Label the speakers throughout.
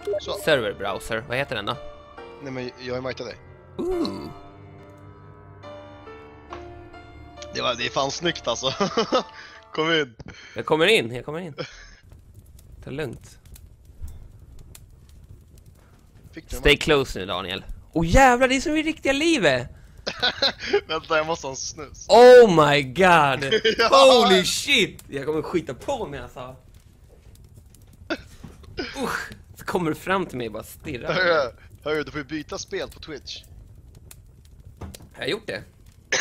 Speaker 1: Så.
Speaker 2: Server browser, vad heter den då?
Speaker 1: Nej, men jag har märkt dig. Det är fan snyggt alltså. Kom in.
Speaker 2: Jag kommer in. Ta lugnt. Stay close nu, Daniel. Jävlar, det är som i riktiga livet.
Speaker 1: Vänta, jag måste ha en snus.
Speaker 2: Oh my god.
Speaker 1: Ja.
Speaker 2: Holy shit. Jag kommer skita på mig alltså. Så kommer du fram till mig och bara stirrar.
Speaker 1: Hörru, du får ju byta spel på Twitch.
Speaker 2: Har jag gjort det?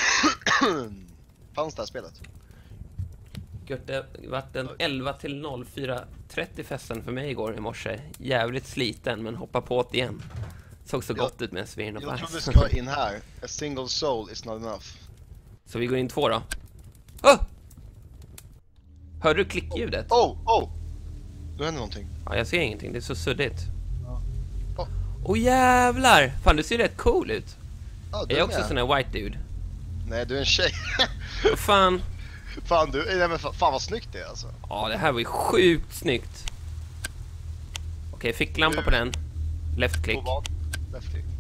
Speaker 1: Fanns det här spelet?
Speaker 2: Gött, det vart en 11:04:30 festen för mig igår i morse. Jävligt sliten, men hoppa på det igen. Såg så gott ut med svirn och
Speaker 1: Jag tror vi
Speaker 2: bajs.
Speaker 1: ska in här. A single soul is not enough.
Speaker 2: Så vi går in 2 då. Oh! Hör du klickljudet?
Speaker 1: Nu händer någonting.
Speaker 2: Ja, jag ser ingenting, det är så suddigt.
Speaker 1: Ja.
Speaker 2: Jävlar! Fan, du ser rätt cool ut.
Speaker 1: Ja,
Speaker 2: Är jag också sån här white dude?
Speaker 1: Nej, du är en tjej.
Speaker 2: Vad fan?
Speaker 1: Fan, fan vad snyggt det är alltså.
Speaker 2: Ja, det här var ju sjukt snyggt. Okej, ficklampa på den. Left click.
Speaker 1: Left click.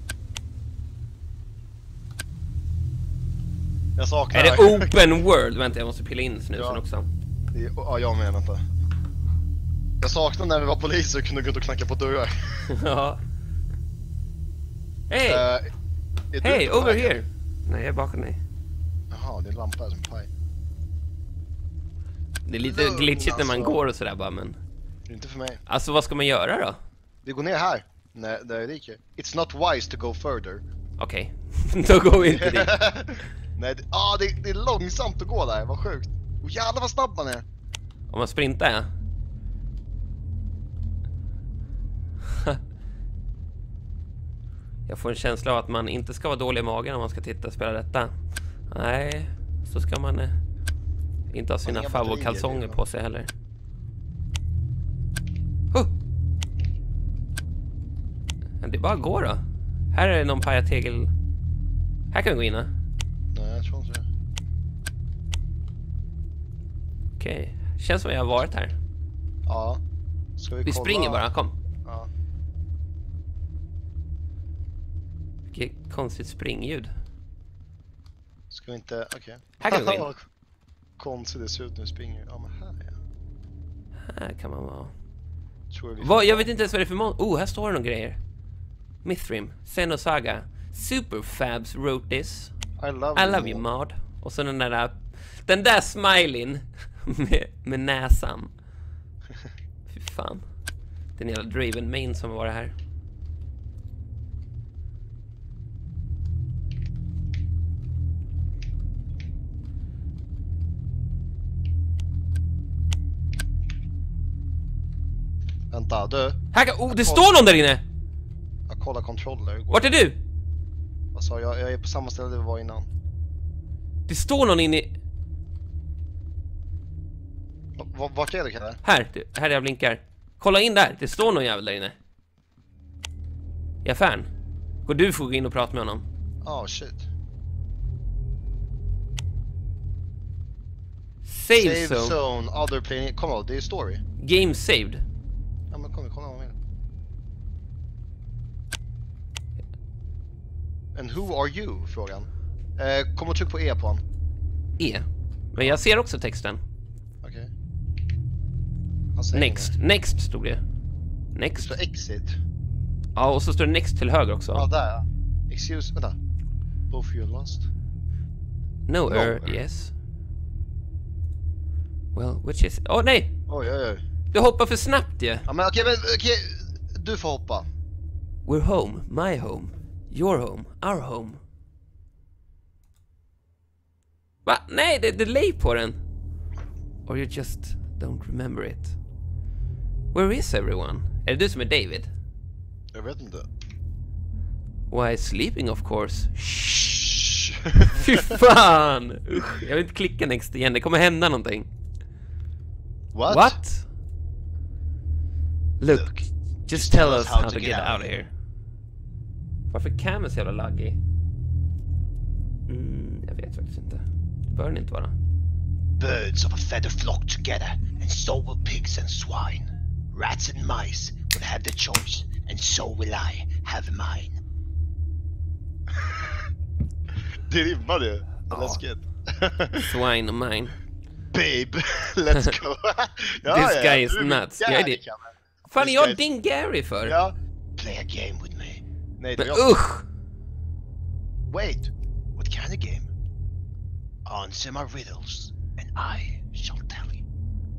Speaker 1: Jag saknar...
Speaker 2: Är det open world? Vänta, jag måste pilla in snusen också.
Speaker 1: Ja, jag med, vänta. Jag saknar när vi var poliser och kunde gå ut och knacka på dörrar.
Speaker 2: Ja. Hej! Hej, over here! Nej, jag är bakom dig.
Speaker 1: Jaha, det är en lampa som paj.
Speaker 2: Det är lite glitchigt när man går och sådär bara, men...
Speaker 1: Det är inte för mig.
Speaker 2: Alltså, vad ska man göra då?
Speaker 1: Vi går ner här. Nej, där är Rike. It's not wise to go further.
Speaker 2: Okej, då går vi inte dit.
Speaker 1: Nej, det är långsamt att gå där, vad sjukt. Jävlar vad snabb man är.
Speaker 2: Om man sprintar, ja. Jag får en känsla av att man inte ska vara dålig i magen om man ska titta och spela detta. Nej, så ska man inte ha sina favoritkalsonger på sig heller. Det är bara att gå då. Här är någon pajategel. Här kan vi gå in.
Speaker 1: Nej, jag tror inte det.
Speaker 2: Okej, känns som jag har varit här.
Speaker 1: Ja. Ska vi kolla?
Speaker 2: Springer bara, kom.
Speaker 1: Ja.
Speaker 2: Vilket konstigt springljud.
Speaker 1: Ska vi inte, okej.
Speaker 2: Här kan vi gå in.
Speaker 1: Konstigt det ser ut när vi springer. Ja, men här ja.
Speaker 2: Här kan man vara.
Speaker 1: Vad?
Speaker 2: Jag vet inte ens vad det är för här står det några grejer. Mithrim, Xenosaga, Superfabs wrote this.
Speaker 1: I love
Speaker 2: you, mod. Och så den där smileyn med näsan. Fy fan. Den jävla Draven main som var det här.
Speaker 1: Vänta, du.
Speaker 2: Här det står någon där inne!
Speaker 1: Jag kollar controller.
Speaker 2: Vart är du?
Speaker 1: Vad sa jag? Jag är på samma ställe där vi var innan.
Speaker 2: Det står någon inne i...
Speaker 1: Vart är det, Kalle?
Speaker 2: Här jag blinkar. Kolla in där, det står någon jävel där inne. I affären. Och du får gå in och prata med honom.
Speaker 1: Shit.
Speaker 2: Save zone.
Speaker 1: Other playing. Kom on, det är story.
Speaker 2: Game saved.
Speaker 1: Ja, men kom, kolla vad med. And who are you? Frågan. Kom och tryck på E på han.
Speaker 2: E. Men jag ser också texten.
Speaker 1: Okej.
Speaker 2: Next stod det. Next.
Speaker 1: Så exit.
Speaker 2: Ja, och så står det next till höger också.
Speaker 1: Ja, där ja. Excuse, vänta. Both you lost.
Speaker 2: No, yes. Well, which is... nej!
Speaker 1: Oj.
Speaker 2: Du hoppar för snabbt ju.
Speaker 1: Ja, men okej. Du får hoppa.
Speaker 2: We're home, my home. Your home, our home. Va? Nej, det är delay på den. Or you just don't remember it. Where is everyone? Är det du som är David?
Speaker 1: Jag vet inte.
Speaker 2: Why, sleeping of course. Shh. Fy fan. Usch, jag vill inte klicka next igen. Det kommer hända någonting. What? Look, just tell us how to get out of here. Varför kan man så jävla laggy? Jag vet faktiskt inte. Det bör den inte vara.
Speaker 3: Birds of a feather flock together, and so will pigs and swine. Rats and mice will have their choice, so will I have mine.
Speaker 1: Det rimmar ju. Läskigt.
Speaker 2: Swine of mine.
Speaker 1: Babe, let's go.
Speaker 2: This guy is nuts. Jag är det. Fan,
Speaker 1: This
Speaker 2: jag
Speaker 1: guy-
Speaker 2: din Gary för.
Speaker 1: Ja.
Speaker 3: Play a game with me.
Speaker 1: Nej, det
Speaker 2: Men
Speaker 1: är jag.
Speaker 2: usch!
Speaker 1: Wait.
Speaker 3: What kind of game? Answer my riddles, and I shall tell you.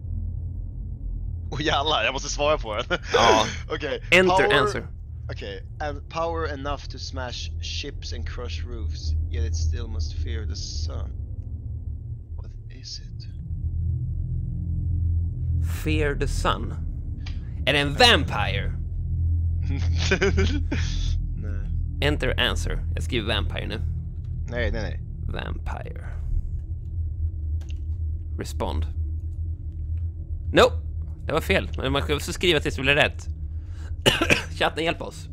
Speaker 1: Åh jävlar, jag måste svara på den.
Speaker 2: Ja.
Speaker 1: Okej.
Speaker 2: Enter answer.
Speaker 1: Okay, and power enough to smash ships and crush roofs, yet it still must fear the sun. What is it?
Speaker 2: Fear the sun. Är det en vampire?
Speaker 1: Nej.
Speaker 2: Enter answer. Jag skriver vampire nu.
Speaker 1: Nej.
Speaker 2: Vampire. Respond. Nope. Det var fel. Men man ska också skriva tills det blir rätt. Chatten, hjälp oss.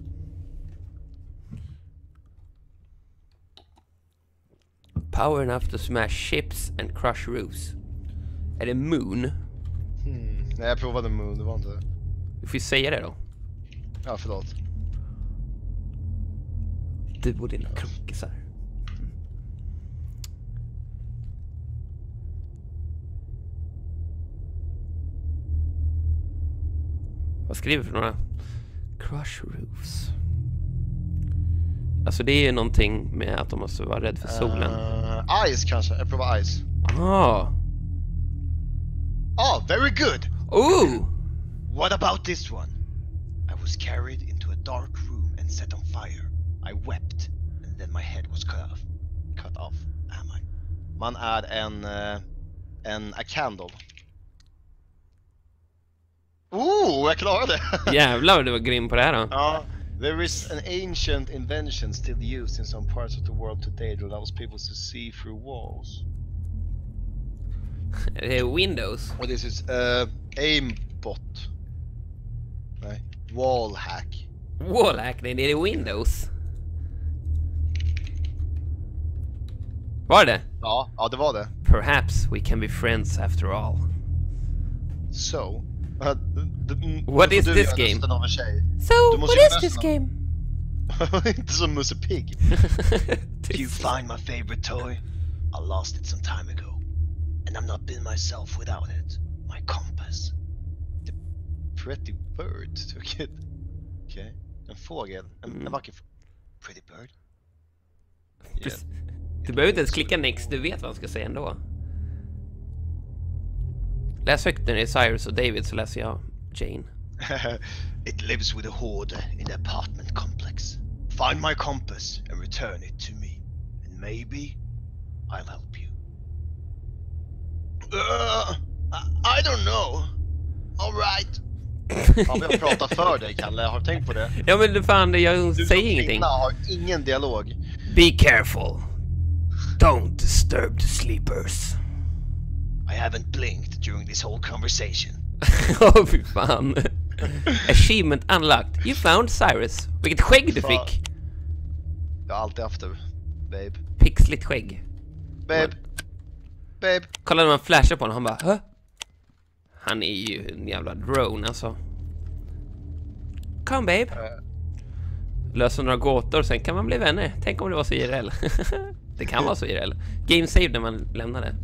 Speaker 2: Power enough to smash ships and crush roofs. Är det moon?
Speaker 1: Nej, jag provade moon, det var inte.
Speaker 2: Vi får ju säga det då.
Speaker 1: Ja, förlåt.
Speaker 2: Du och dina krockisar. Vad skriver för några? Crush roofs. Alltså det är ju någonting med att de måste vara rädd för solen.
Speaker 1: Ice kanske, jag provar ice. Very good!
Speaker 2: Oh!
Speaker 3: What about this one? I was carried into a dark room and set on fire. I wept, and then my head was cut off.
Speaker 1: Cut off.
Speaker 3: Am I?
Speaker 1: Man är a candle. Jag klarade det!
Speaker 2: Jävlar, du var grym på det här då.
Speaker 1: Ja. There is an ancient invention still used in some parts of the world today that allows people to see through walls.
Speaker 2: Det är Windows.
Speaker 1: Och this is aimbot. Nej, wallhack.
Speaker 2: Wallhack, nej, det är Windows. Var det?
Speaker 1: Ja, det var det.
Speaker 2: Perhaps we can be friends after all.
Speaker 1: So,
Speaker 2: What is this game?
Speaker 1: Rösten av en tjej.
Speaker 2: So,
Speaker 1: Du måste
Speaker 2: what
Speaker 1: göra
Speaker 2: is this
Speaker 1: rösten
Speaker 2: game?
Speaker 1: Inte som Musse Pigg.
Speaker 3: Do you find my favorite toy? I lost it some time ago, and I'm not been myself without it. My compass.
Speaker 1: The pretty bird took it. Okej. En fågel. En vacker
Speaker 3: Pretty bird.
Speaker 1: Yeah.
Speaker 2: Du behöver inte ens klicka next, du vet vad han ska säga ändå. Läs högt när det är Cyrus och David, så läser jag Jane.
Speaker 3: It lives with a hoarder in the apartment complex. Find my compass and return it to me, and maybe I'll help you. I don't know. All right.
Speaker 1: Fan, jag pratar för dig, Kalle. Har du tänkt på det?
Speaker 2: Ja men fan, jag
Speaker 1: Du
Speaker 2: säger
Speaker 1: som
Speaker 2: ingenting.
Speaker 1: kvinna har ingen dialog.
Speaker 2: Be careful. Don't disturb the sleepers.
Speaker 3: I haven't blinked during this whole conversation.
Speaker 2: Åh fy fan. Achievement unlocked. You found Cyrus. Vilket skägg du
Speaker 1: Fan.
Speaker 2: fick.
Speaker 1: Jag har alltid haft det, babe.
Speaker 2: Pixligt skägg.
Speaker 1: Babe.
Speaker 2: Kolla när man flashar på honom, han bara, hä? Han är ju en jävla drone alltså. Come babe. Lösa några gåtor, sen kan man bli vänner. Tänk om det var så IRL. Det kan vara så IRL. Game save när man lämnar det.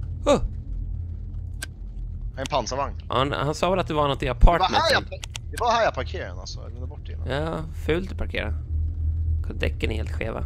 Speaker 1: En pansarvagn.
Speaker 2: Han sa väl att det var något i
Speaker 1: Det
Speaker 2: apartmenten.
Speaker 1: var här jag parkerade den alltså. Jag glömde bort det innan.
Speaker 2: Ja, fult att parkera. Däcken är helt skeva.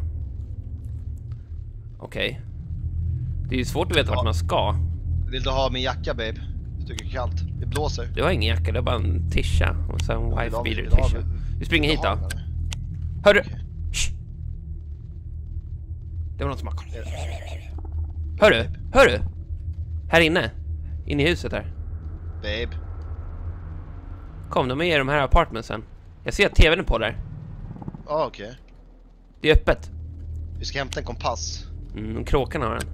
Speaker 2: Okej. Det är ju svårt att veta vart man ska.
Speaker 1: Vill du ha min jacka, babe? Jag tycker det är kallt. Det blåser.
Speaker 2: Du har ingen jacka, det är bara en tisha. Och sen en wife beater
Speaker 1: Vill du ha-
Speaker 2: tisha. Vi springer hit
Speaker 1: vill du ha
Speaker 2: då.
Speaker 1: den, eller?
Speaker 2: Hörru!
Speaker 1: Okej.
Speaker 2: Shh. Det var något som har kollat. Hörru! Här inne. Inne i huset där.
Speaker 1: Babe.
Speaker 2: Kom, de är i de här apartmentsen. Jag ser att tvn är på där.
Speaker 1: Okej.
Speaker 2: Det är öppet.
Speaker 1: Vi ska hämta en kompass.
Speaker 2: Kråkan har den.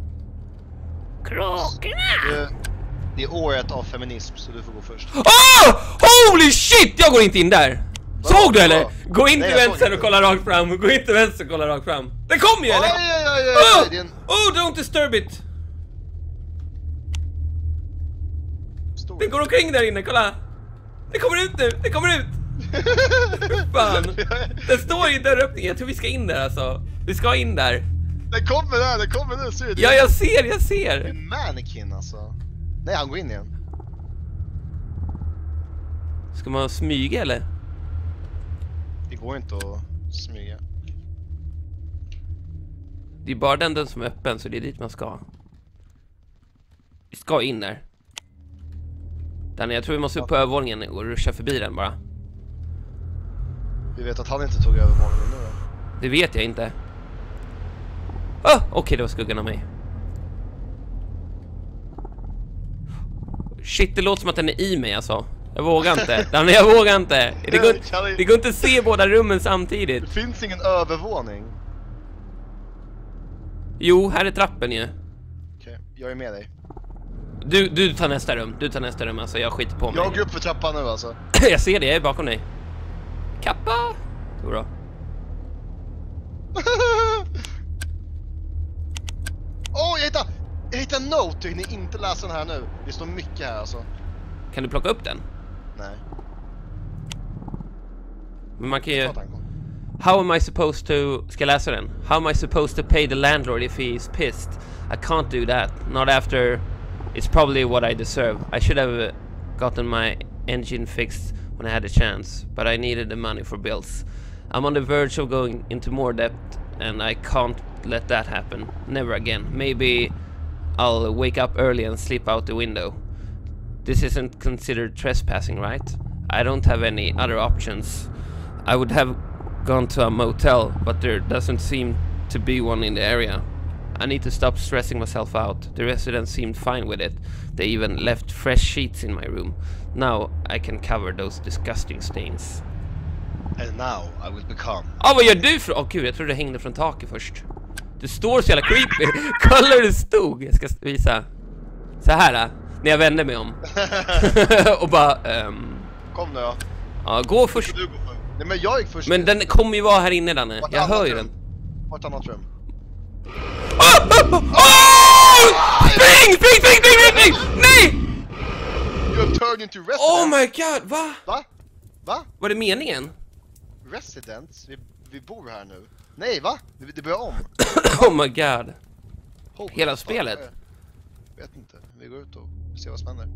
Speaker 2: Kråkorna!
Speaker 1: Det är året av feminism, så du får gå först.
Speaker 2: Holy shit! Jag går inte in där! Såg du eller? Gå inte
Speaker 1: Nej,
Speaker 2: till
Speaker 1: jag
Speaker 2: vänster
Speaker 1: såg
Speaker 2: och kolla rakt fram. Gå inte till vänster och kolla rakt fram. Den kommer ju eller?
Speaker 1: Oj, det är en
Speaker 2: Don't disturb it!
Speaker 1: stor...
Speaker 2: Den går omkring där inne, kolla! Det kommer ut nu! Fan! Det står ju dörröppning. Jag tror vi ska in där alltså. Vi ska in där.
Speaker 1: Den kommer nu, ser du?
Speaker 2: Ja, jag ser.
Speaker 1: Det är en mannequin alltså. Nej, han går in igen.
Speaker 2: Ska man smyga eller?
Speaker 1: Det går inte att smyga.
Speaker 2: Det är bara den som är öppen, så det är dit man ska. Vi ska in där. Danny, jag tror vi måste upp på övervåningen och ruscha förbi den bara.
Speaker 1: Vi vet att han inte tog övervåningen nu då.
Speaker 2: Det vet jag inte. Okej, det var skuggan av mig. Shit, det låter som att den är i mig alltså. Jag vågar inte. Danny, jag vågar inte. Det går inte att se båda rummen samtidigt.
Speaker 1: Det finns ingen övervåning.
Speaker 2: Jo, här är trappen ju.
Speaker 1: Okej, jag är med dig.
Speaker 2: Du tar nästa rum. Du tar nästa rum, alltså jag skiter på mig.
Speaker 1: Jag går upp för trappan nu alltså.
Speaker 2: Jag ser det, jag är bakom dig. Kappa! Jodå.
Speaker 1: Jag hittade en note. Jag hinner inte läsa den här nu. Det står mycket här alltså.
Speaker 2: Kan du plocka upp den?
Speaker 1: Nej.
Speaker 2: Men man kan ju... How am I supposed to... Ska jag läsa den? How am I supposed to pay the landlord if he's pissed? I can't do that. Not after... It's probably what I deserve. I should have gotten my engine fixed when I had a chance. But I needed the money for bills. I'm on the verge of going into more debt. And I can't let that happen. Never again. Maybe I'll wake up early and sleep out the window. This isn't considered trespassing, right? I don't have any other options. I would have gone to a motel, but there doesn't seem to be one in the area. I need to stop stressing myself out. The residents seemed fine with it. They even left fresh sheets in my room. Now I can cover those disgusting stains.
Speaker 1: And now I will become...
Speaker 2: Vad gör du för... Gud, jag trodde det hängde från taket först. Du står så jävla creepy. Kolla hur du stod. Jag ska visa. Så här, när jag vänder mig om. Och bara...
Speaker 1: Kom nu, ja.
Speaker 2: Ja, gå först.
Speaker 1: Du går för. Nej, men jag gick först.
Speaker 2: Men den kommer ju vara här inne, Danne. Jag hör ju den.
Speaker 1: Vart annat rum?
Speaker 2: Spring! Nej!
Speaker 1: You have turned into residents.
Speaker 2: Oh my god, va?
Speaker 1: Va?
Speaker 2: Var det meningen?
Speaker 1: Residents? Vi bor här nu. Nej, va? Det börjar om.
Speaker 2: Oh my god. Hela
Speaker 1: fuck,
Speaker 2: spelet.
Speaker 1: Jag vet inte. Vi går ut och ser vad som händer.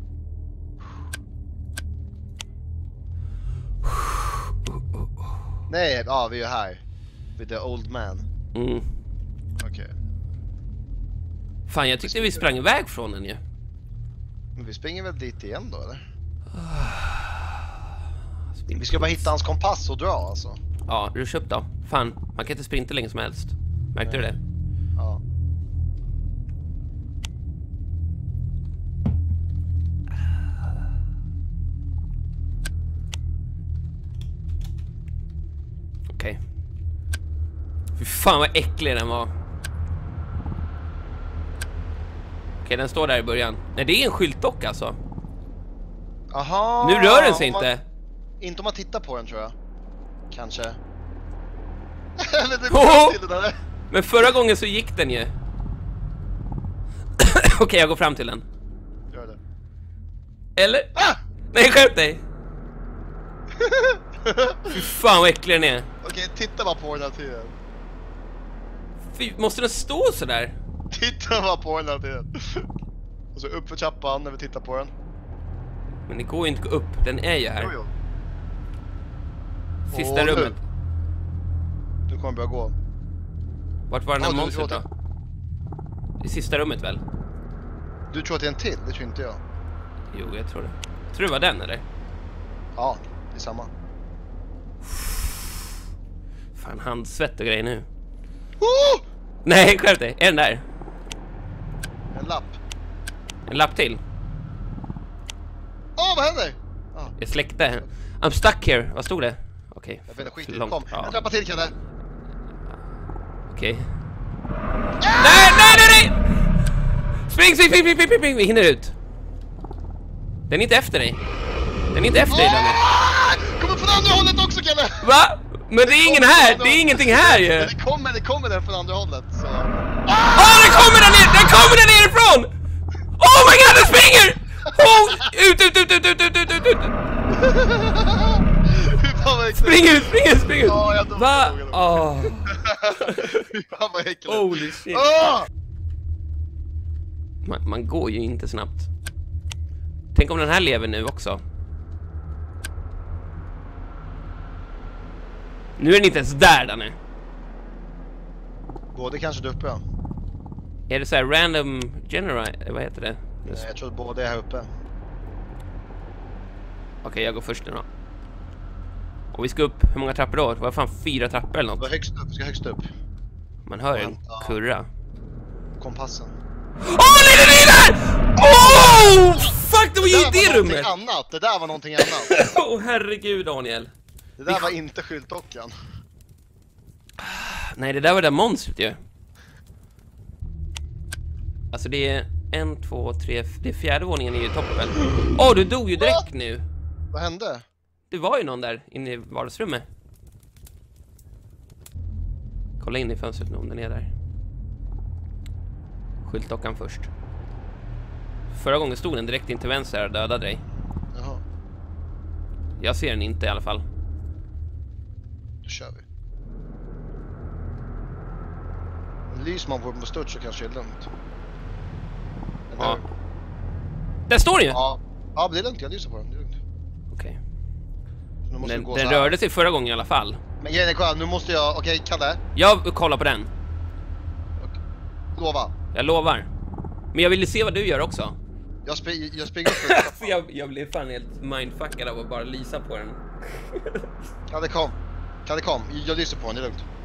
Speaker 1: Nej, vi är här. With the old man. Okej.
Speaker 2: Fan, jag tyckte vi sprang iväg från den ju.
Speaker 1: Men vi springer väl dit igen då, eller? Vi ska bara hitta hans kompass och dra, alltså.
Speaker 2: Ja, ruscha upp då. Fan, man kan inte sprinta länge som helst. Märkte du det?
Speaker 1: Ja.
Speaker 2: Okej. Fy fan vad äcklig den var. Okej, den står där i början. Nej, det är en skyltdock alltså.
Speaker 1: Aha.
Speaker 2: Nu rör den sig inte.
Speaker 1: Inte om man tittar på den, tror jag. Kanske. Till det där.
Speaker 2: Men förra gången så gick den ju. Okej, jag går fram till den.
Speaker 1: Gör det.
Speaker 2: Eller? Nej, skärp dig. Fy fan vad äcklig den är.
Speaker 1: Okej, titta bara på den här tiden.
Speaker 2: Fy, måste den stå så där?
Speaker 1: Titta bara på den här tiden. Och så upp för trappan när vi tittar på den.
Speaker 2: Men det går ju inte att gå upp, den är ju här.
Speaker 1: Jo.
Speaker 2: Sista rummet.
Speaker 1: Du kommer börja gå.
Speaker 2: Vart var den här monstret då? I sista rummet väl?
Speaker 1: Du tror att det är en till? Det tror inte jag.
Speaker 2: Jo, jag tror det. Tror du det var den eller?
Speaker 1: Ja, det är samma.
Speaker 2: Fan, handsvett och grejer nu.
Speaker 1: Oh!
Speaker 2: Nej, skärp dig. Är den där?
Speaker 1: En lapp.
Speaker 2: En lapp till.
Speaker 1: Vad händer?
Speaker 2: Jag släckte. I'm stuck here. Vad stod det? Okej.
Speaker 1: Jag vet inte, skit i det.
Speaker 2: Långt.
Speaker 1: Kom,
Speaker 2: Ja.
Speaker 1: en trappa till, Kalle.
Speaker 2: Okej. Nej! Spring! Vi hinner ut. Den är inte efter dig. Den är inte efter dig, Danny.
Speaker 1: Kommer från andra hållet också, Kalle.
Speaker 2: Va? Men det är ingen här. Det är ingenting här ju.
Speaker 1: Det kommer den från andra hållet, så...
Speaker 2: Den kommer där ner! Den kommer där nerifrån! Oh my god, den springer! Ut!
Speaker 1: Hur
Speaker 2: Spring ut!
Speaker 1: Ja, jag dog.
Speaker 2: Va? Åh.
Speaker 1: Fan vad äckligt.
Speaker 2: Holy shit.
Speaker 1: Ah!
Speaker 2: Man går ju inte snabbt. Tänk om den här lever nu också. Nu är den inte ens där, Danne.
Speaker 1: Både kanske där uppe, ja.
Speaker 2: Är det så här random generate? Vad heter det?
Speaker 1: Nej, jag tror att båda är här uppe.
Speaker 2: Okej, jag går först nu då. Och vi ska upp, hur många trappor då? Det var fan 4 trappor eller
Speaker 1: Gå
Speaker 2: något.
Speaker 1: högst upp, vi ska högst upp.
Speaker 2: Man hör en kurra.
Speaker 1: Kompassen.
Speaker 2: Nej, den är där! Oh! Fuck, det var ju i det rummet!
Speaker 1: Annat. Det där var någonting annat.
Speaker 2: Åh, herregud, Daniel.
Speaker 1: Det där var inte skyltdockan.
Speaker 2: Nej, det där var det där monstret ju. Alltså det är 1, 2, 3, det är 4:e våningen i toppen. Åh, du dog ju direkt nu.
Speaker 1: Vad hände?
Speaker 2: Det var ju någon där inne i vardagsrummet. Kolla in i fönstret nu om den är där. Skyltdockan först. Förra gången stod den direkt in till vänster och dödade dig.
Speaker 1: Jaha,
Speaker 2: Jag ser den inte i alla fall.
Speaker 1: då kör vi. Lyser man på den på stört så kanske det är lugnt. Eller?
Speaker 2: Ja. Där står den ju!
Speaker 1: Ja, men det är lugnt, jag lyser på den, det är lugnt.
Speaker 2: Okej.
Speaker 1: Nu måste vi gå
Speaker 2: Den
Speaker 1: så här.
Speaker 2: rörde sig förra gången i alla fall.
Speaker 1: Men grejen är kolla, nu måste jag, okej, Kalle.
Speaker 2: Jag kollar på den.
Speaker 1: Lova.
Speaker 2: Jag lovar. Men jag ville se vad du gör också.
Speaker 1: Jag springer upp för
Speaker 2: För jag blev fan helt mindfuckad av att bara lysa på den.
Speaker 1: Kalle kom, jag lyser på den, det är lugnt.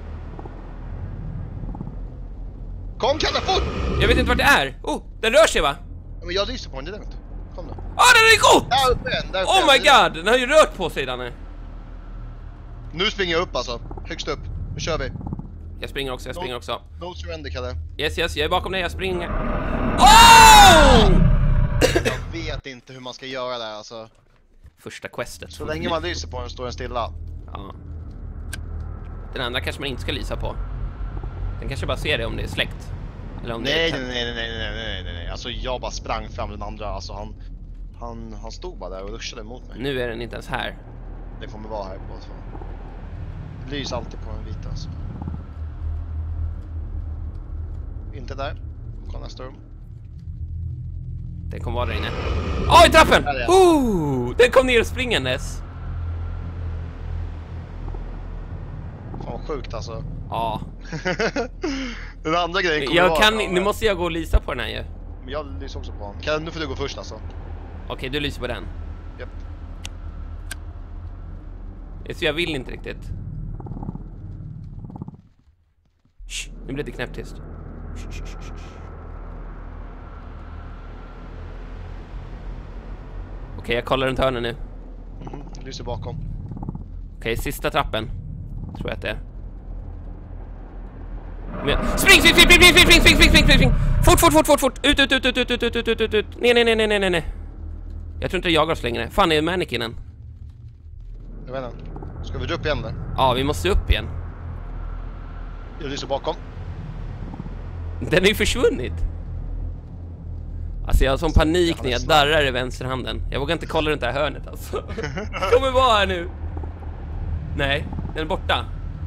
Speaker 1: Kom Kalle, fort!
Speaker 2: Jag vet inte vart det är. Oh, den rör sig va?
Speaker 1: Ja, men jag lyser på den, det är lugnt. Kom då.
Speaker 2: Den är god!
Speaker 1: Där uppe igen, där uppe
Speaker 2: Oh my
Speaker 1: igen.
Speaker 2: god, den har ju rört på sig, Danne.
Speaker 1: Nu springer jag upp alltså, högst upp. Nu kör vi.
Speaker 2: Jag springer också.
Speaker 1: No surrender, Kalle.
Speaker 2: Yes, jag är bakom dig, jag springer. Oh!
Speaker 1: Jag vet inte hur man ska göra där alltså.
Speaker 2: Första questet.
Speaker 1: Så länge man lyser på den står den stilla.
Speaker 2: Ja. Den andra kanske man inte ska lysa på. Den kanske bara ser det om det är släckt. Eller om det är
Speaker 1: Nej. Alltså jag bara sprang fram den andra. Alltså han stod bara där och ruschade mot mig.
Speaker 2: Nu är den inte ens här.
Speaker 1: Den kommer vara här båda två. Det lyser alltid på den vita alltså. Inte där. Kolla nästa rum.
Speaker 2: Den kommer vara där inne. Åh, i trappen!
Speaker 1: Där är
Speaker 2: Den kom ner och springandes.
Speaker 1: Fan vad sjukt alltså.
Speaker 2: Ja.
Speaker 1: Den andra grejen kommer
Speaker 2: Nu måste jag gå och lysa på den här ju.
Speaker 1: Men jag lyser också på den. Nu får du gå först alltså.
Speaker 2: Okej, du lyser på den.
Speaker 1: Japp.
Speaker 2: Så jag vill inte riktigt. Shh, nu blir det knäpptyst. Okej, jag kollar runt hörnen nu.
Speaker 1: Lyser bakom.
Speaker 2: Okej, sista trappen. Tror jag att det är. Men... Spring! Fort! Ut. Nej. Jag tror inte det jagar oss längre. Fan, är mannequinen?
Speaker 1: Jag vet inte. Ska vi upp igen där?
Speaker 2: Ja, vi måste upp igen.
Speaker 1: Jag lyser bakom.
Speaker 2: Den är ju försvunnit. Alltså jag har sån panik när jag darrar i vänsterhanden. Jag vågar inte kolla runt det här hörnet alltså. Kommer vara här nu. Nej, den är borta.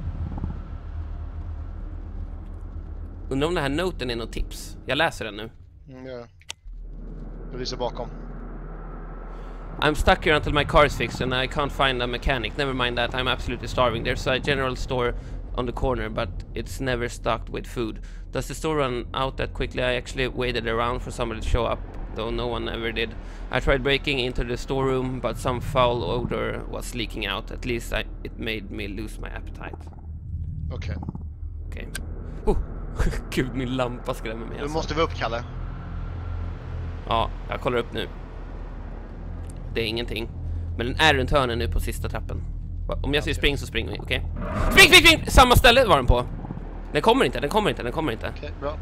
Speaker 2: Undrar om den här noten är något tips. Jag läser den nu.
Speaker 1: Ja. Jag lyser bakom.
Speaker 2: I'm stuck here until my car is fixed and I can't find a mechanic. Never mind that, I'm absolutely starving. There's a general store on the corner, but it's never stocked with food. Does the store run out that quickly? I actually waited around for somebody to show up, though no one ever did. I tried breaking into the storeroom, but some foul odor was leaking out. At least it made me lose my appetite.
Speaker 1: Okej.
Speaker 2: Okej. Gud, min lampa skrämmer mig
Speaker 1: Nu
Speaker 2: alltså.
Speaker 1: måste vi upp, Kalle.
Speaker 2: Ja, jag kollar upp nu. Det är ingenting. Men den är runt hörnen nu på sista trappen. Om jag säger spring så springer vi, okej? Spring! Samma ställe var den på. Den kommer inte.
Speaker 1: Okej, bra.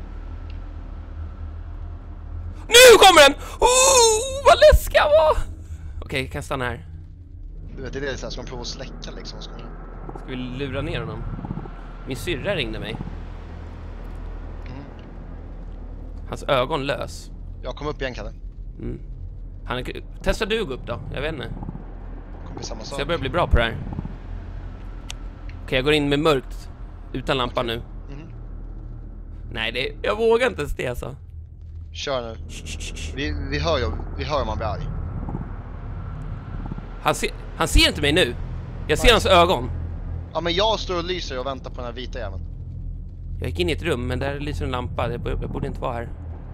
Speaker 2: Nu kommer den! Vad läskig jag var! Okej, jag kan stanna här.
Speaker 1: Du vet, det är det så här, ska man prova att släcka liksom? Ska
Speaker 2: vi lura ner honom? Min syrra ringde mig. Hans ögon lös.
Speaker 1: Jag kommer upp igen, Kalle.
Speaker 2: Testar du gå upp då? Jag vet inte.
Speaker 1: upp i samma sak.
Speaker 2: Så jag börjar bli bra på det här. Okej, jag går in med mörkt. Utan lampa nu. Nej, jag vågar inte ens det alltså.
Speaker 1: Kör nu. Vi hör om han blir arg.
Speaker 2: Han ser inte mig nu. Jag ser hans ögon.
Speaker 1: Ja, men jag står och lyser och väntar på den här vita jäveln.
Speaker 2: Jag gick in i ett rum, men där lyser en lampa. Jag borde inte vara här.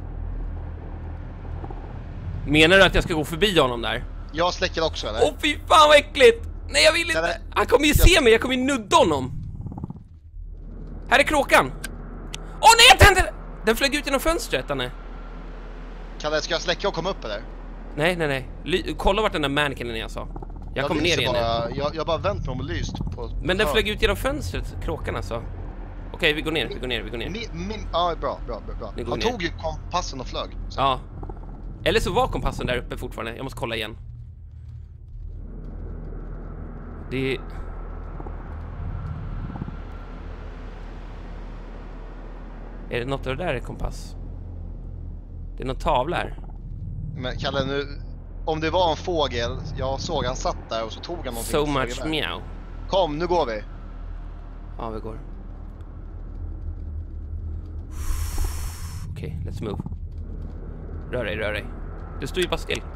Speaker 2: Menar du att jag ska gå förbi honom där?
Speaker 1: Jag släcker också, eller?
Speaker 2: Åh, fy fan vad äckligt! Nej, jag vill inte. Han kommer ju se mig, jag kommer ju nudda honom. Här är kråkan. Åh nej, jag tände! Den flög ut genom fönstret, Anne.
Speaker 1: Kalle, ska jag släcka och komma upp eller?
Speaker 2: Nej. Kolla vart den där mannequinen är, jag sa. Jag kommer ner igen.
Speaker 1: Jag bara vänt mig om och lyst på.
Speaker 2: Men den flög ut genom fönstret, kråkan alltså. Okej, vi går ner.
Speaker 1: Ja, bra. Han tog ju kompassen och flög. Så.
Speaker 2: Ja. Eller så var kompassen där uppe fortfarande. Jag måste kolla igen. Är det något av det där är kompass? Det är någon tavla här.
Speaker 1: Men Kalle, nu, om det var en fågel, jag såg han satt där och så tog han någonting.
Speaker 2: So much meow.
Speaker 1: Kom, nu går vi.
Speaker 2: Ja, vi går. Okej, let's move. Rör dig. Du står ju bara still.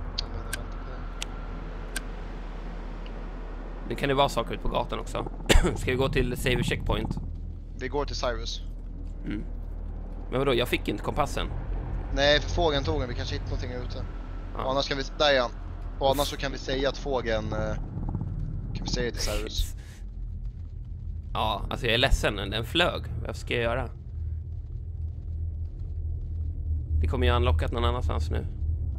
Speaker 2: Nu kan det vara saker ut på gatan också. Ska vi gå till Saver Checkpoint?
Speaker 1: Vi går till Cyrus.
Speaker 2: Men vadå, jag fick inte kompassen.
Speaker 1: Nej, för fågeln tog den. Vi kanske hittar någonting ute. Ja. Annars kan vi... Där igen. Och annars så kan vi säga att fågeln... Kan vi säga till Cyrus?
Speaker 2: Ja, alltså jag är ledsen. Den flög. Vad ska jag göra? Det kommer ju unlockat någon annanstans nu.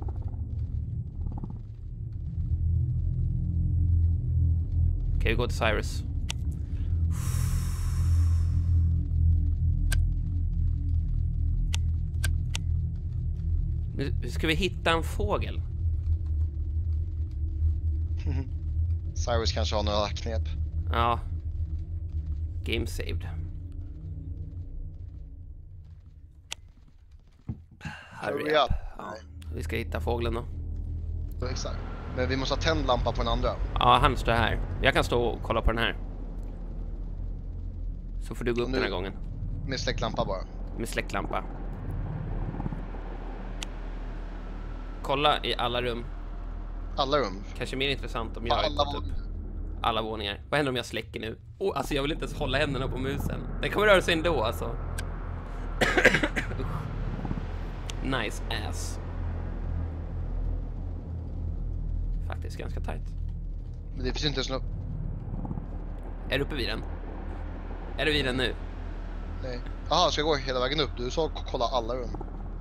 Speaker 2: Okej, vi går till Cyrus. Nu ska vi hitta en fågel.
Speaker 1: Cyrus kanske har några knep.
Speaker 2: Ja. Game saved. Hurry up. Ja, vi ska hitta fågeln då.
Speaker 1: Exakt. Men vi måste ha tänd lampa på den andra.
Speaker 2: Ja, han står här. Jag kan stå och kolla på den här. Så får du gå upp den här gången.
Speaker 1: Med släcklampa bara.
Speaker 2: Med släcklampa. Kolla i alla rum.
Speaker 1: Alla rum?
Speaker 2: Kanske mer intressant om jag har gått upp alla våningar. Vad händer om jag släcker nu? Alltså jag vill inte ens hålla händerna på musen. Den kommer röra sig ändå alltså. Nice ass. Faktiskt ganska tight.
Speaker 1: Men det finns inte ens något.
Speaker 2: Är du uppe vid den? Är du vid den nu?
Speaker 1: Nej. Jaha, ska jag gå hela vägen upp? Du sa kolla alla rum.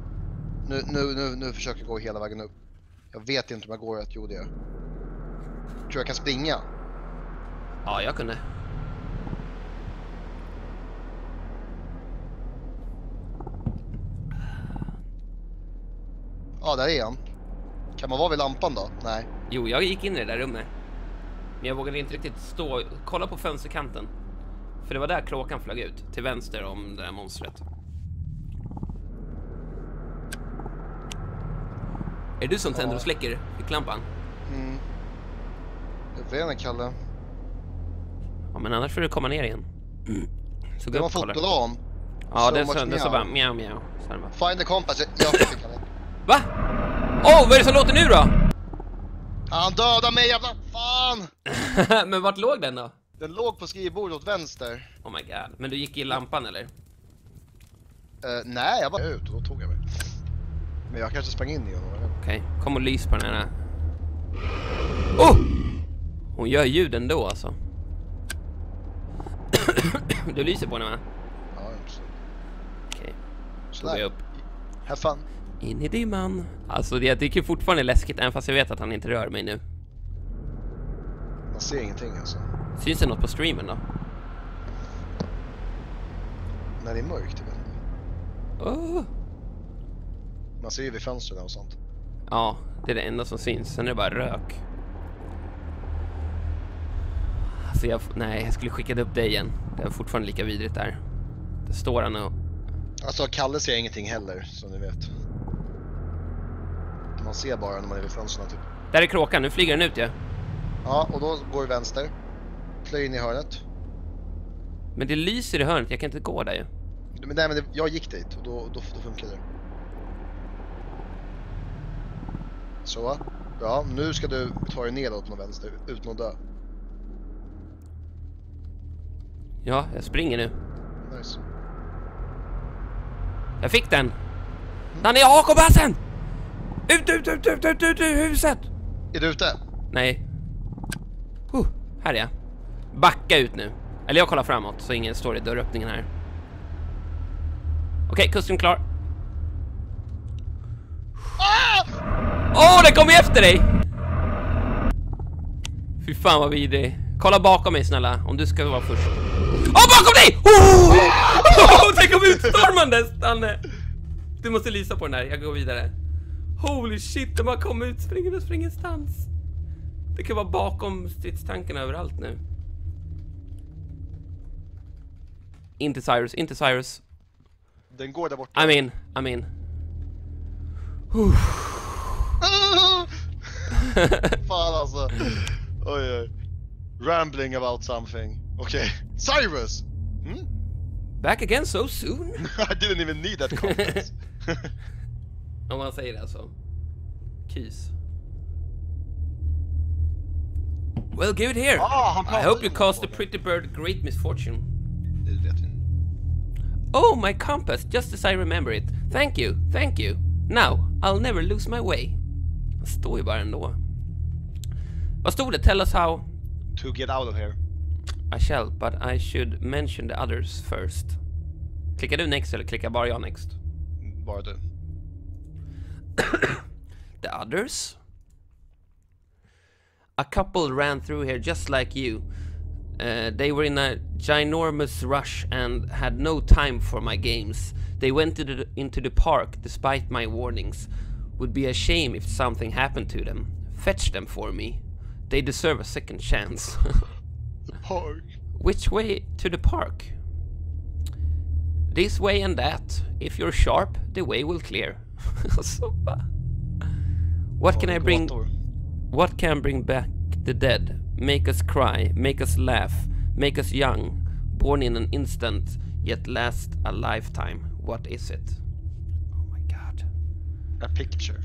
Speaker 1: Nu försöker jag gå hela vägen upp. Jag vet inte om jag går rätt. Jo, det gör. Tror jag kan springa?
Speaker 2: Ja, jag kunde.
Speaker 1: Ja, där är han. Kan man vara vid lampan då? Nej.
Speaker 2: Jo, jag gick in i det där rummet. Men jag vågade inte riktigt stå. Kolla på fönsterkanten. För det var där kråkan flög ut. Till vänster om det där monstret. Är du som tänder och släcker i lampan?
Speaker 1: Jag vet inte, Kalle.
Speaker 2: Ja, men annars får du komma ner igen. Så
Speaker 1: det var fotodan.
Speaker 2: Ja, det är så bara mjau mjau.
Speaker 1: Find the compass. Jag fick Kalle.
Speaker 2: Va? Vad är det som låter nu då?
Speaker 1: Han dödade mig, jävla fan!
Speaker 2: Men vart låg den då?
Speaker 1: Den låg på skrivbordet åt vänster.
Speaker 2: Oh my god. Men du gick i lampan eller?
Speaker 1: Nej, jag bara ut och då tog jag mig. Men jag kanske sprang in i honom.
Speaker 2: Okej, kom och lys på den här. Hon gör ljud ändå alltså. Du lyser på henne va?
Speaker 1: Ja, absolut.
Speaker 2: Okej, så går jag upp.
Speaker 1: Have fun.
Speaker 2: In i dimman. Alltså jag tycker fortfarande läskigt, även fast jag vet att han inte rör mig nu.
Speaker 1: Man ser ingenting alltså.
Speaker 2: Syns det något på streamen då?
Speaker 1: När det är mörkt, jag vet inte. Man ser ju vid fönstren och sånt.
Speaker 2: Ja, det är det enda som syns. Sen är det bara rök. Alltså jag skulle skicka upp dig igen. Det är fortfarande lika vidrigt där. Det står han och...
Speaker 1: Alltså Kalle ser ingenting heller, som ni vet. Man ser bara när man är vid fönstren typ.
Speaker 2: Där är kråkan, nu flyger den ut ja.
Speaker 1: Ja, och då går vi vänster. Plöj in i hörnet.
Speaker 2: Men det lyser i hörnet, jag kan inte gå där ju.
Speaker 1: Men nej, men jag gick dit och då funkar det. Så. Ja, nu ska du ta dig nedåt på vänster utan att dö.
Speaker 2: Ja, jag springer nu.
Speaker 1: Nice.
Speaker 2: Jag fick den! Danny, jag har kompassen! Ut ur huset!
Speaker 1: Är du ute?
Speaker 2: Nej. Här är jag. Backa ut nu. Eller jag kollar framåt så ingen står i dörröppningen här. Okej, kusten klar. Åh, det kommer efter dig! Fy fan vad vidrig. Kolla bakom mig snälla, om du ska vara först. Bakom dig! Det kom utstormandes, Danne! Du måste lysa på den här, jag går vidare. Holy shit, de har kommit ut, springer ingenstans. Det kan vara bakom stridstankarna överallt nu. Inte Cyrus.
Speaker 1: Den går där borta.
Speaker 2: I mean.
Speaker 1: Fan alltså. Oj. Rambling about something. Okay. Cyrus!
Speaker 2: Back again so soon?
Speaker 1: I didn't even need that confidence.
Speaker 2: Om man säger det alltså. Keys. Well, give it here. I hope you caused the pretty bird great misfortune.
Speaker 1: Det vet jag.
Speaker 2: Oh, my compass, just as I remember it. Thank you. Now, I'll never lose my way. Det står ju bara ändå. Vad stod det? Tell us how.
Speaker 1: To get out of here.
Speaker 2: I shall, but I should mention the others first. Klickar du next eller klickar bara jag next?
Speaker 1: Bara du.
Speaker 2: The others? A couple ran through here just like you. They were in a ginormous rush and had no time for my games. They went into the park despite my warnings. Would be a shame if something happened to them. Fetch them for me. They deserve a second chance.
Speaker 1: The park.
Speaker 2: Which way to the park? This way and that. If you're sharp, the way will clear. What can I bring? What can bring back the dead? Make us cry, make us laugh, make us young, born in an instant, yet last a lifetime. What is it? Oh my god.
Speaker 1: A picture.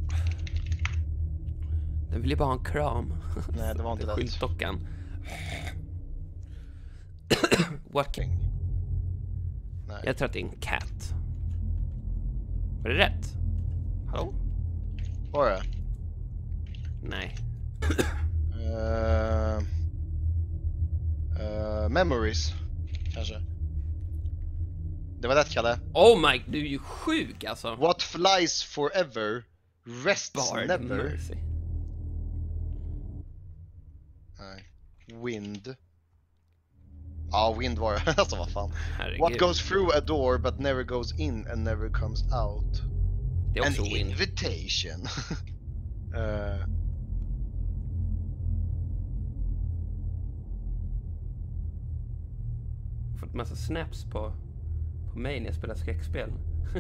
Speaker 2: Den vill ju bara ha en kram.
Speaker 1: Nej, det var inte det.
Speaker 2: Skyltdockan. What can...
Speaker 1: Nej.
Speaker 2: Jag tror att det är en cat. Var det rätt? Hallå?
Speaker 1: Var det?
Speaker 2: Nej.
Speaker 1: Memories. Kanske. Det var rätt, Kalle.
Speaker 2: Oh my, du är ju sjuk alltså.
Speaker 1: What flies forever rests
Speaker 2: Bard
Speaker 1: never.
Speaker 2: mercy.
Speaker 1: Nej. Wind. Ja, wind var det. Alltså vad fan.
Speaker 2: Herregud.
Speaker 1: What goes through a door but never goes in and never comes out.
Speaker 2: Det är också
Speaker 1: An
Speaker 2: wind.
Speaker 1: invitation.
Speaker 2: Fått massa snaps på mig när jag spelar skräckspel.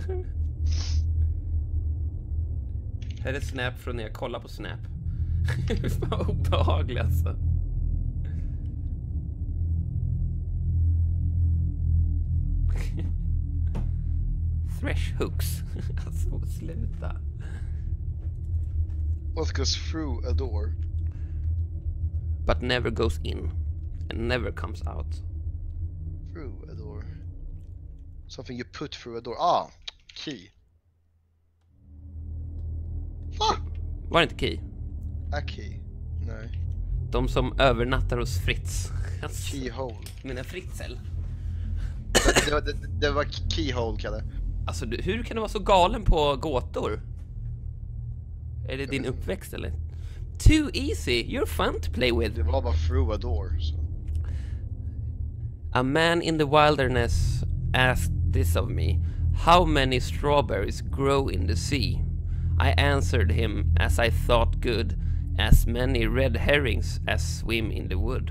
Speaker 2: Här är snap från när jag kollar på snap. Fan obehagligt alltså. Thresh hooks. Alltså sluta.
Speaker 1: What goes through a door?
Speaker 2: But never goes in and never comes out.
Speaker 1: Through a door. Something you put through a door. Ah, key.
Speaker 2: Var det inte key?
Speaker 1: A key. Nej.
Speaker 2: De som övernattar hos Fritz. Alltså,
Speaker 1: Keyhole.
Speaker 2: mina Fritzl.
Speaker 1: Det var keyhole, Kalle.
Speaker 2: Alltså hur kan du vara så galen på gåtor? Är det din uppväxt eller? Too easy, you're fun to play with.
Speaker 1: Det var bara through a door. Så.
Speaker 2: A man in the wilderness asked this of me. How many strawberries grow in the sea? I answered him as I thought good. As many red herrings as swim in the wood.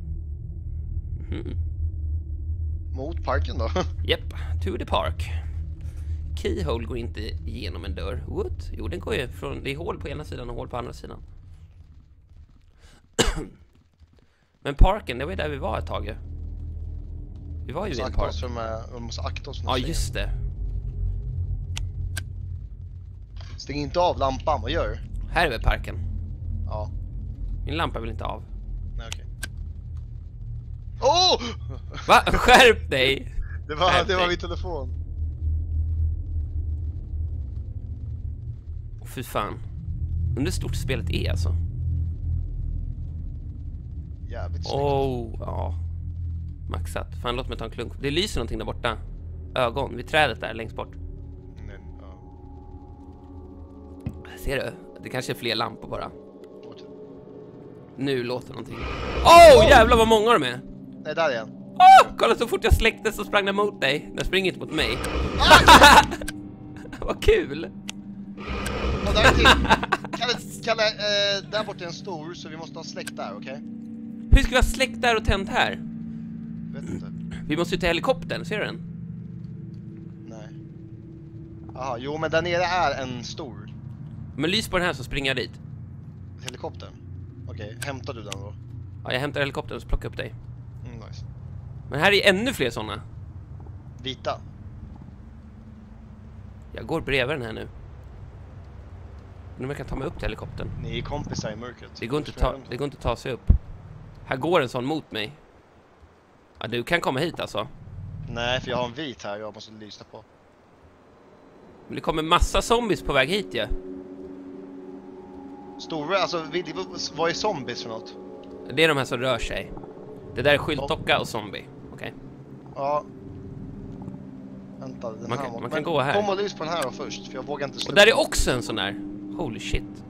Speaker 1: Mot parken då.
Speaker 2: Yep, to the park. Keyhole går inte igenom en dörr. What? Jo, den går ju från... Det är hål på ena sidan och hål på andra sidan. Men parken, det var ju där vi var ett tag ju. Vi var ju i en park.
Speaker 1: Vi måste akta oss.
Speaker 2: Ja, just det.
Speaker 1: Stäng inte av lampan, vad gör du?
Speaker 2: Här är väl parken.
Speaker 1: Ja.
Speaker 2: Min lampa vill inte av.
Speaker 1: Nej, okej. Åh!
Speaker 2: Va? Skärp dig!
Speaker 1: Det var min telefon.
Speaker 2: Åh, fy fan. Undrar hur stort spelet är alltså.
Speaker 1: Jävligt snyggt.
Speaker 2: Ja. Maxat. Fan, låt mig ta en klunk. Det lyser någonting där borta. Ögon, vid trädet där längst bort.
Speaker 1: Nej, ja.
Speaker 2: Ser du? Det kanske är fler lampor bara. Nu låter någonting. Jävlar vad många de är.
Speaker 1: Nej, där igen.
Speaker 2: Kolla, så fort jag släckte så sprang den mot dig. Den springer inte mot mig. Vad kul.
Speaker 1: Och där är till. Kalle, där borta är en stor, så vi måste ha släckt där, okej?
Speaker 2: Hur ska vi ha släckt där och tänt här?
Speaker 1: Vet inte.
Speaker 2: Vi måste ju ta helikoptern, ser du den?
Speaker 1: Nej. Jaha, jo men där nere är en stor.
Speaker 2: Men lys på den här så springer jag dit.
Speaker 1: Helikoptern? Okej, hämtar du den då?
Speaker 2: Ja, jag hämtar helikoptern och plockar upp dig.
Speaker 1: Nice.
Speaker 2: Men här är ännu fler sådana.
Speaker 1: Vita.
Speaker 2: Jag går bredvid den här nu. Men om jag kan ta mig upp till helikoptern.
Speaker 1: Ni är kompisar i mörkret.
Speaker 2: Det går inte att ta sig upp. Här går en sån mot mig. Ja, du kan komma hit alltså.
Speaker 1: Nej, för jag har en vit här jag måste lysa på.
Speaker 2: Men det kommer massa zombies på väg hit, ja.
Speaker 1: Stora, alltså vad är zombies för något?
Speaker 2: Det är de här som rör sig. Det där är skyltdocka och zombie. Okej.
Speaker 1: Ja. Vänta,
Speaker 2: Man kan gå här.
Speaker 1: Kom och lys på den här då först, för jag vågar inte sluta.
Speaker 2: Och där är också en sån där. Holy shit.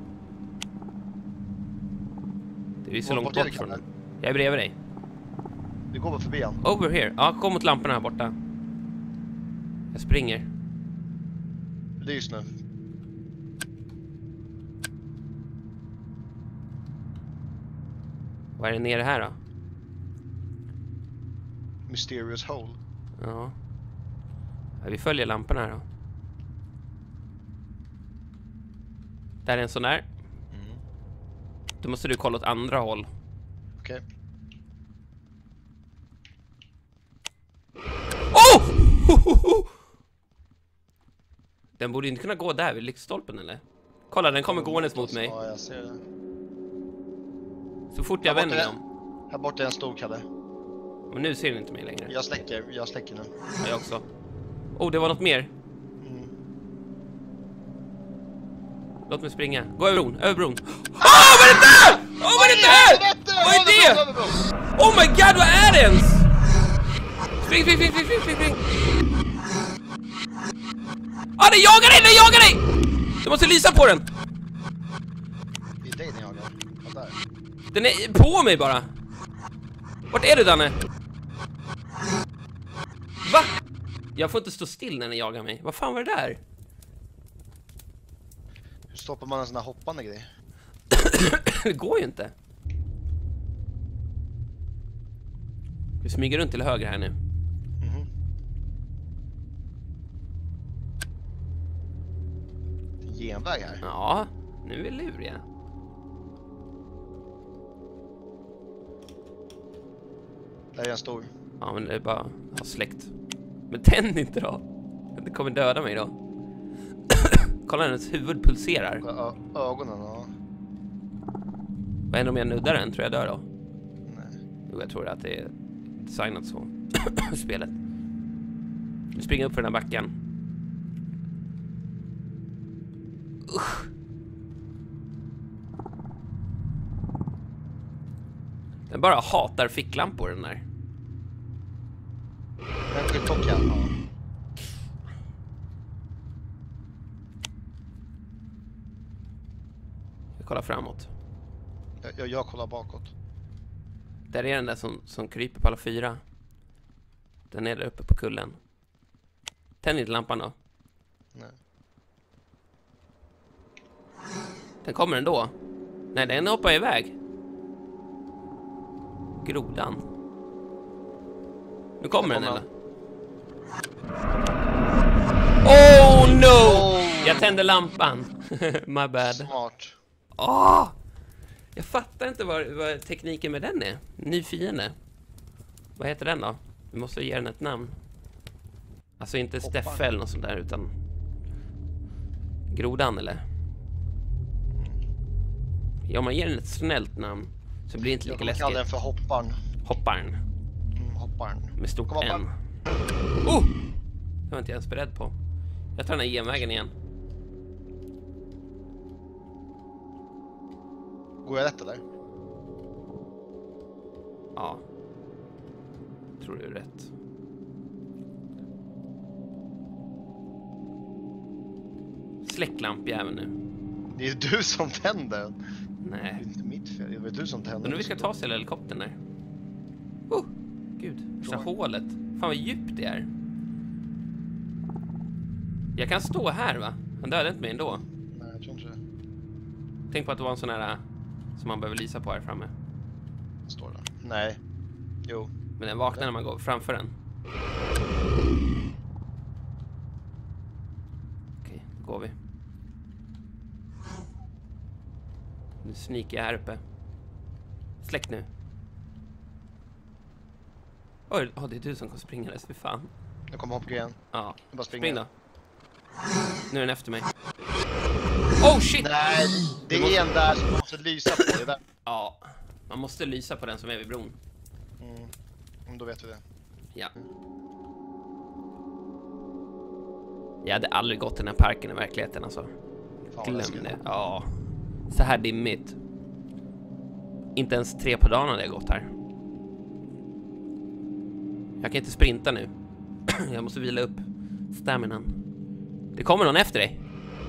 Speaker 2: Det är så långt bort från den. Jag är bredvid dig.
Speaker 1: Vi går bara förbi han.
Speaker 2: Over here. Ja, kom mot lamporna här borta. Jag springer.
Speaker 1: Lys nu.
Speaker 2: Vad är det nere här då?
Speaker 1: Mysterious hole.
Speaker 2: Ja. Vi följer lamporna här då. Där är en sån där. Då måste du kolla åt andra håll.
Speaker 1: Okej.
Speaker 2: Den borde inte kunna gå där vid lyktstolpen, eller? Kolla, den kommer gåendes mot mig.
Speaker 1: Ja, jag ser det.
Speaker 2: Så fort jag vänder mig om.
Speaker 1: Här borta är en stor, Kalle.
Speaker 2: Men nu ser den inte mig längre.
Speaker 1: Jag släcker nu.
Speaker 2: Ja, jag också. Det var något mer. Låt mig springa. Gå över bron. Vad är det där? Vad är det där? Vad är det? Oh my god, vad är det ens? Spring. Den jagar dig! Du måste lysa på den.
Speaker 1: Det är dig den jagar. Vad där?
Speaker 2: Den är på mig bara. Vart är du, Danne? Va? Jag får inte stå still när den jagar mig. Vad fan var det där?
Speaker 1: Hur stoppar man en sån här hoppande grej?
Speaker 2: Det går ju inte. Vi smyger runt till höger här nu.
Speaker 1: Genväg här.
Speaker 2: Ja, nu är vi luriga.
Speaker 1: Där är en stor.
Speaker 2: Ja, men det är bara ha släckt. Men tänd inte då. Det kommer döda mig då. Kolla, hennes huvud pulserar.
Speaker 1: Ögonen, ja.
Speaker 2: Vad händer om jag nuddar den? Tror jag dör då?
Speaker 1: Nej.
Speaker 2: Jo, jag tror att det är designat så. Spelet. Vi springer upp för den här backen. Usch. Den bara hatar ficklampor, den där.
Speaker 1: Den skyltdockan, ja.
Speaker 2: Jag kollar framåt.
Speaker 1: Jag kollar bakåt.
Speaker 2: Där är den där som kryper på alla fyra. Den är där uppe på kullen. Tänd inte lampan då.
Speaker 1: Nej.
Speaker 2: Den kommer ändå. Nej, den hoppar iväg. Grodan. Nu kommer den, eller? Oh no! Jag tände lampan. My bad.
Speaker 1: Smart.
Speaker 2: Jag fattar inte vad tekniken med den är. Ny fiende. Vad heter den då? Vi måste ge den ett namn. Alltså inte Steffe eller något sånt där, utan Grodan eller? Ja, man ger den ett snällt namn så blir det inte lika läskigt.
Speaker 1: Jag kallar den för Hopparn.
Speaker 2: Hopparn.
Speaker 1: Hopparn.
Speaker 2: Med stort N. Det var inte jag ens beredd på. Jag tar den här genvägen igen.
Speaker 1: Går jag rätt eller?
Speaker 2: Ja. Tror du är rätt. Släck lampjäveln nu. Det
Speaker 1: är du som tänder den.
Speaker 2: Nej.
Speaker 1: Det är inte mitt fel. Det är du som tänder.
Speaker 2: Men nu vi ska ta oss till helikoptern där. Gud. Första hålet. Fan vad djupt det är. Jag kan stå här va? Han dödade inte mig ändå.
Speaker 1: Nej, jag tror inte det.
Speaker 2: Tänk på att det var en sån här som man behöver lysa på här framme.
Speaker 1: Står där. Nej. Jo.
Speaker 2: Men den vaknar när man går framför den. Okej, då går vi. Nu sniker jag här uppe. Släck nu. Oj, det är du som kommer springa. Fy fan.
Speaker 1: Jag kommer hoppa igen.
Speaker 2: Ja,
Speaker 1: bara
Speaker 2: spring då. Nu är den efter mig. Oh shit!
Speaker 1: Nej, det är en där som man måste lysa på. Det där.
Speaker 2: Ja, man måste lysa på den som är vid bron.
Speaker 1: Då vet vi det.
Speaker 2: Ja. Jag hade aldrig gått till den här parken i verkligheten alltså. Glöm det. Ja. Så här dimmigt. Inte ens 3 på dagen hade jag gått här. Jag kan inte sprinta nu. Jag måste vila upp staminan. Det kommer någon efter dig.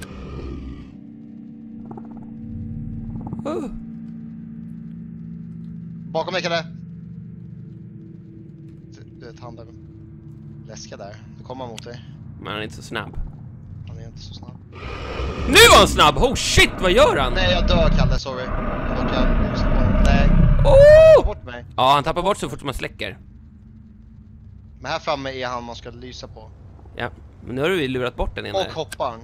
Speaker 1: Bakom mig, Kalle. Du vet, han där. Läska där. Nu kommer han mot dig.
Speaker 2: Men han är inte så snabb.
Speaker 1: Han är inte så snabb.
Speaker 2: Nu var han snabb! Oh shit, vad gör han?
Speaker 1: Nej, jag dör, Kalle, sorry. Nej. Bort mig.
Speaker 2: Ja, han tappar bort så fort man släcker.
Speaker 1: Men här framme är han man ska lysa på.
Speaker 2: Ja, men nu har du lurat bort den ena.
Speaker 1: Och hoppar.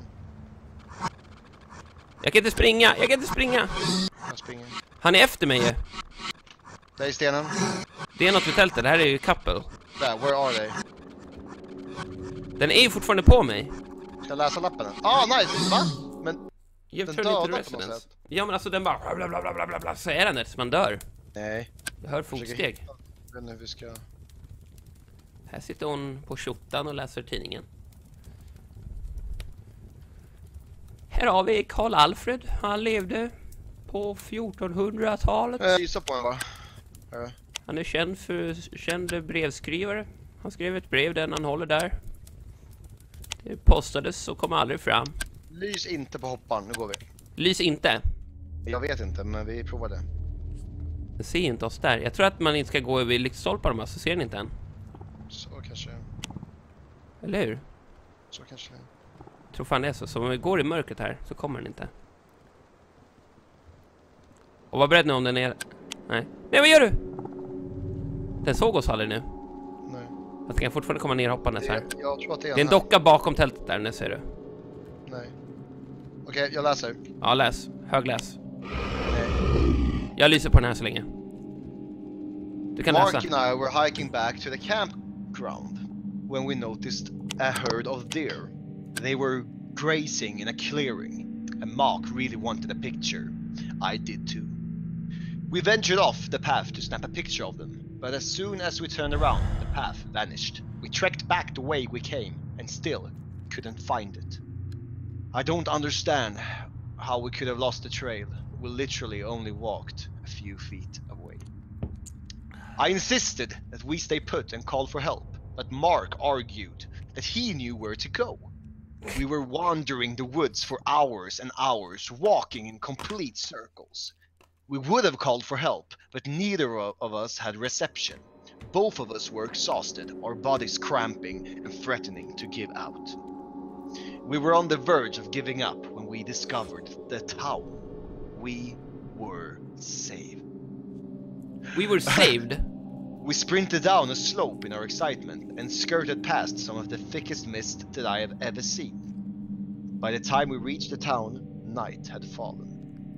Speaker 2: Jag kan inte springa,
Speaker 1: Jag springer.
Speaker 2: Han är efter mig ju.
Speaker 1: Där är stenen.
Speaker 2: Det är något vid tältet, det här är ju couple.
Speaker 1: Där, where are they?
Speaker 2: Den är ju fortfarande på mig.
Speaker 1: Ska jag läsa lappen? Nice, va? Men
Speaker 2: jag
Speaker 1: den
Speaker 2: tror
Speaker 1: dödar
Speaker 2: inte
Speaker 1: på
Speaker 2: residence.
Speaker 1: något sätt.
Speaker 2: Ja, men alltså den bara blablabla, så är den där tills man dör.
Speaker 1: Nej.
Speaker 2: Jag hör fotsteg.
Speaker 1: Jag vet inte hur vi ska...
Speaker 2: Här sitter hon på tjottan och läser tidningen. Här har vi Karl Alfred. Han levde på 1400-talet.
Speaker 1: Gissa på en va?
Speaker 2: Han är känd brevskrivare. Han skrev ett brev, den han håller där. Det postades och kom aldrig fram.
Speaker 1: Lys inte på hoppan, nu går vi.
Speaker 2: Lys inte?
Speaker 1: Jag vet inte, men vi provar det.
Speaker 2: Jag ser inte oss där. Jag tror att man inte ska gå över lyktstolparna, så ser den inte än.
Speaker 1: Så kanske.
Speaker 2: Eller hur?
Speaker 1: Så kanske.
Speaker 2: Jag tror fan det är så. Så om vi går i mörkret här så kommer den inte. Och var beredd nu om den är... Nej. Nej, vad gör du? Den såg oss aldrig nu.
Speaker 1: Nej.
Speaker 2: Jag kan fortfarande komma ner hoppandes här.
Speaker 1: Jag tror att det är
Speaker 2: en docka bakom tältet där, nu ser du.
Speaker 1: Nej. Okej, jag läser.
Speaker 2: Ja, läs. Högläs.
Speaker 1: Nej.
Speaker 2: Jag lyser på den här så länge. Du kan läsa.
Speaker 1: Mark and I were hiking back to the campground when we noticed a herd of deer. They were grazing in a clearing, and Mark really wanted a picture. I did too. We ventured off the path to snap a picture of them, but as soon as we turned around, the path vanished. We trekked back the way we came, and still couldn't find it. I don't understand how we could have lost the trail. We literally only walked a few feet away. I insisted that we stay put and call for help, but Mark argued that he knew where to go. We were wandering the woods for hours and hours, walking in complete circles. We would have called for help, but neither of us had reception. Both of us were exhausted, our bodies cramping and threatening to give out. We were on the verge of giving up when we discovered the town. We were saved.
Speaker 2: We were saved?
Speaker 1: We sprinted down a slope in our excitement and skirted past some of the thickest mist that I have ever seen. By the time we reached the town, night had fallen.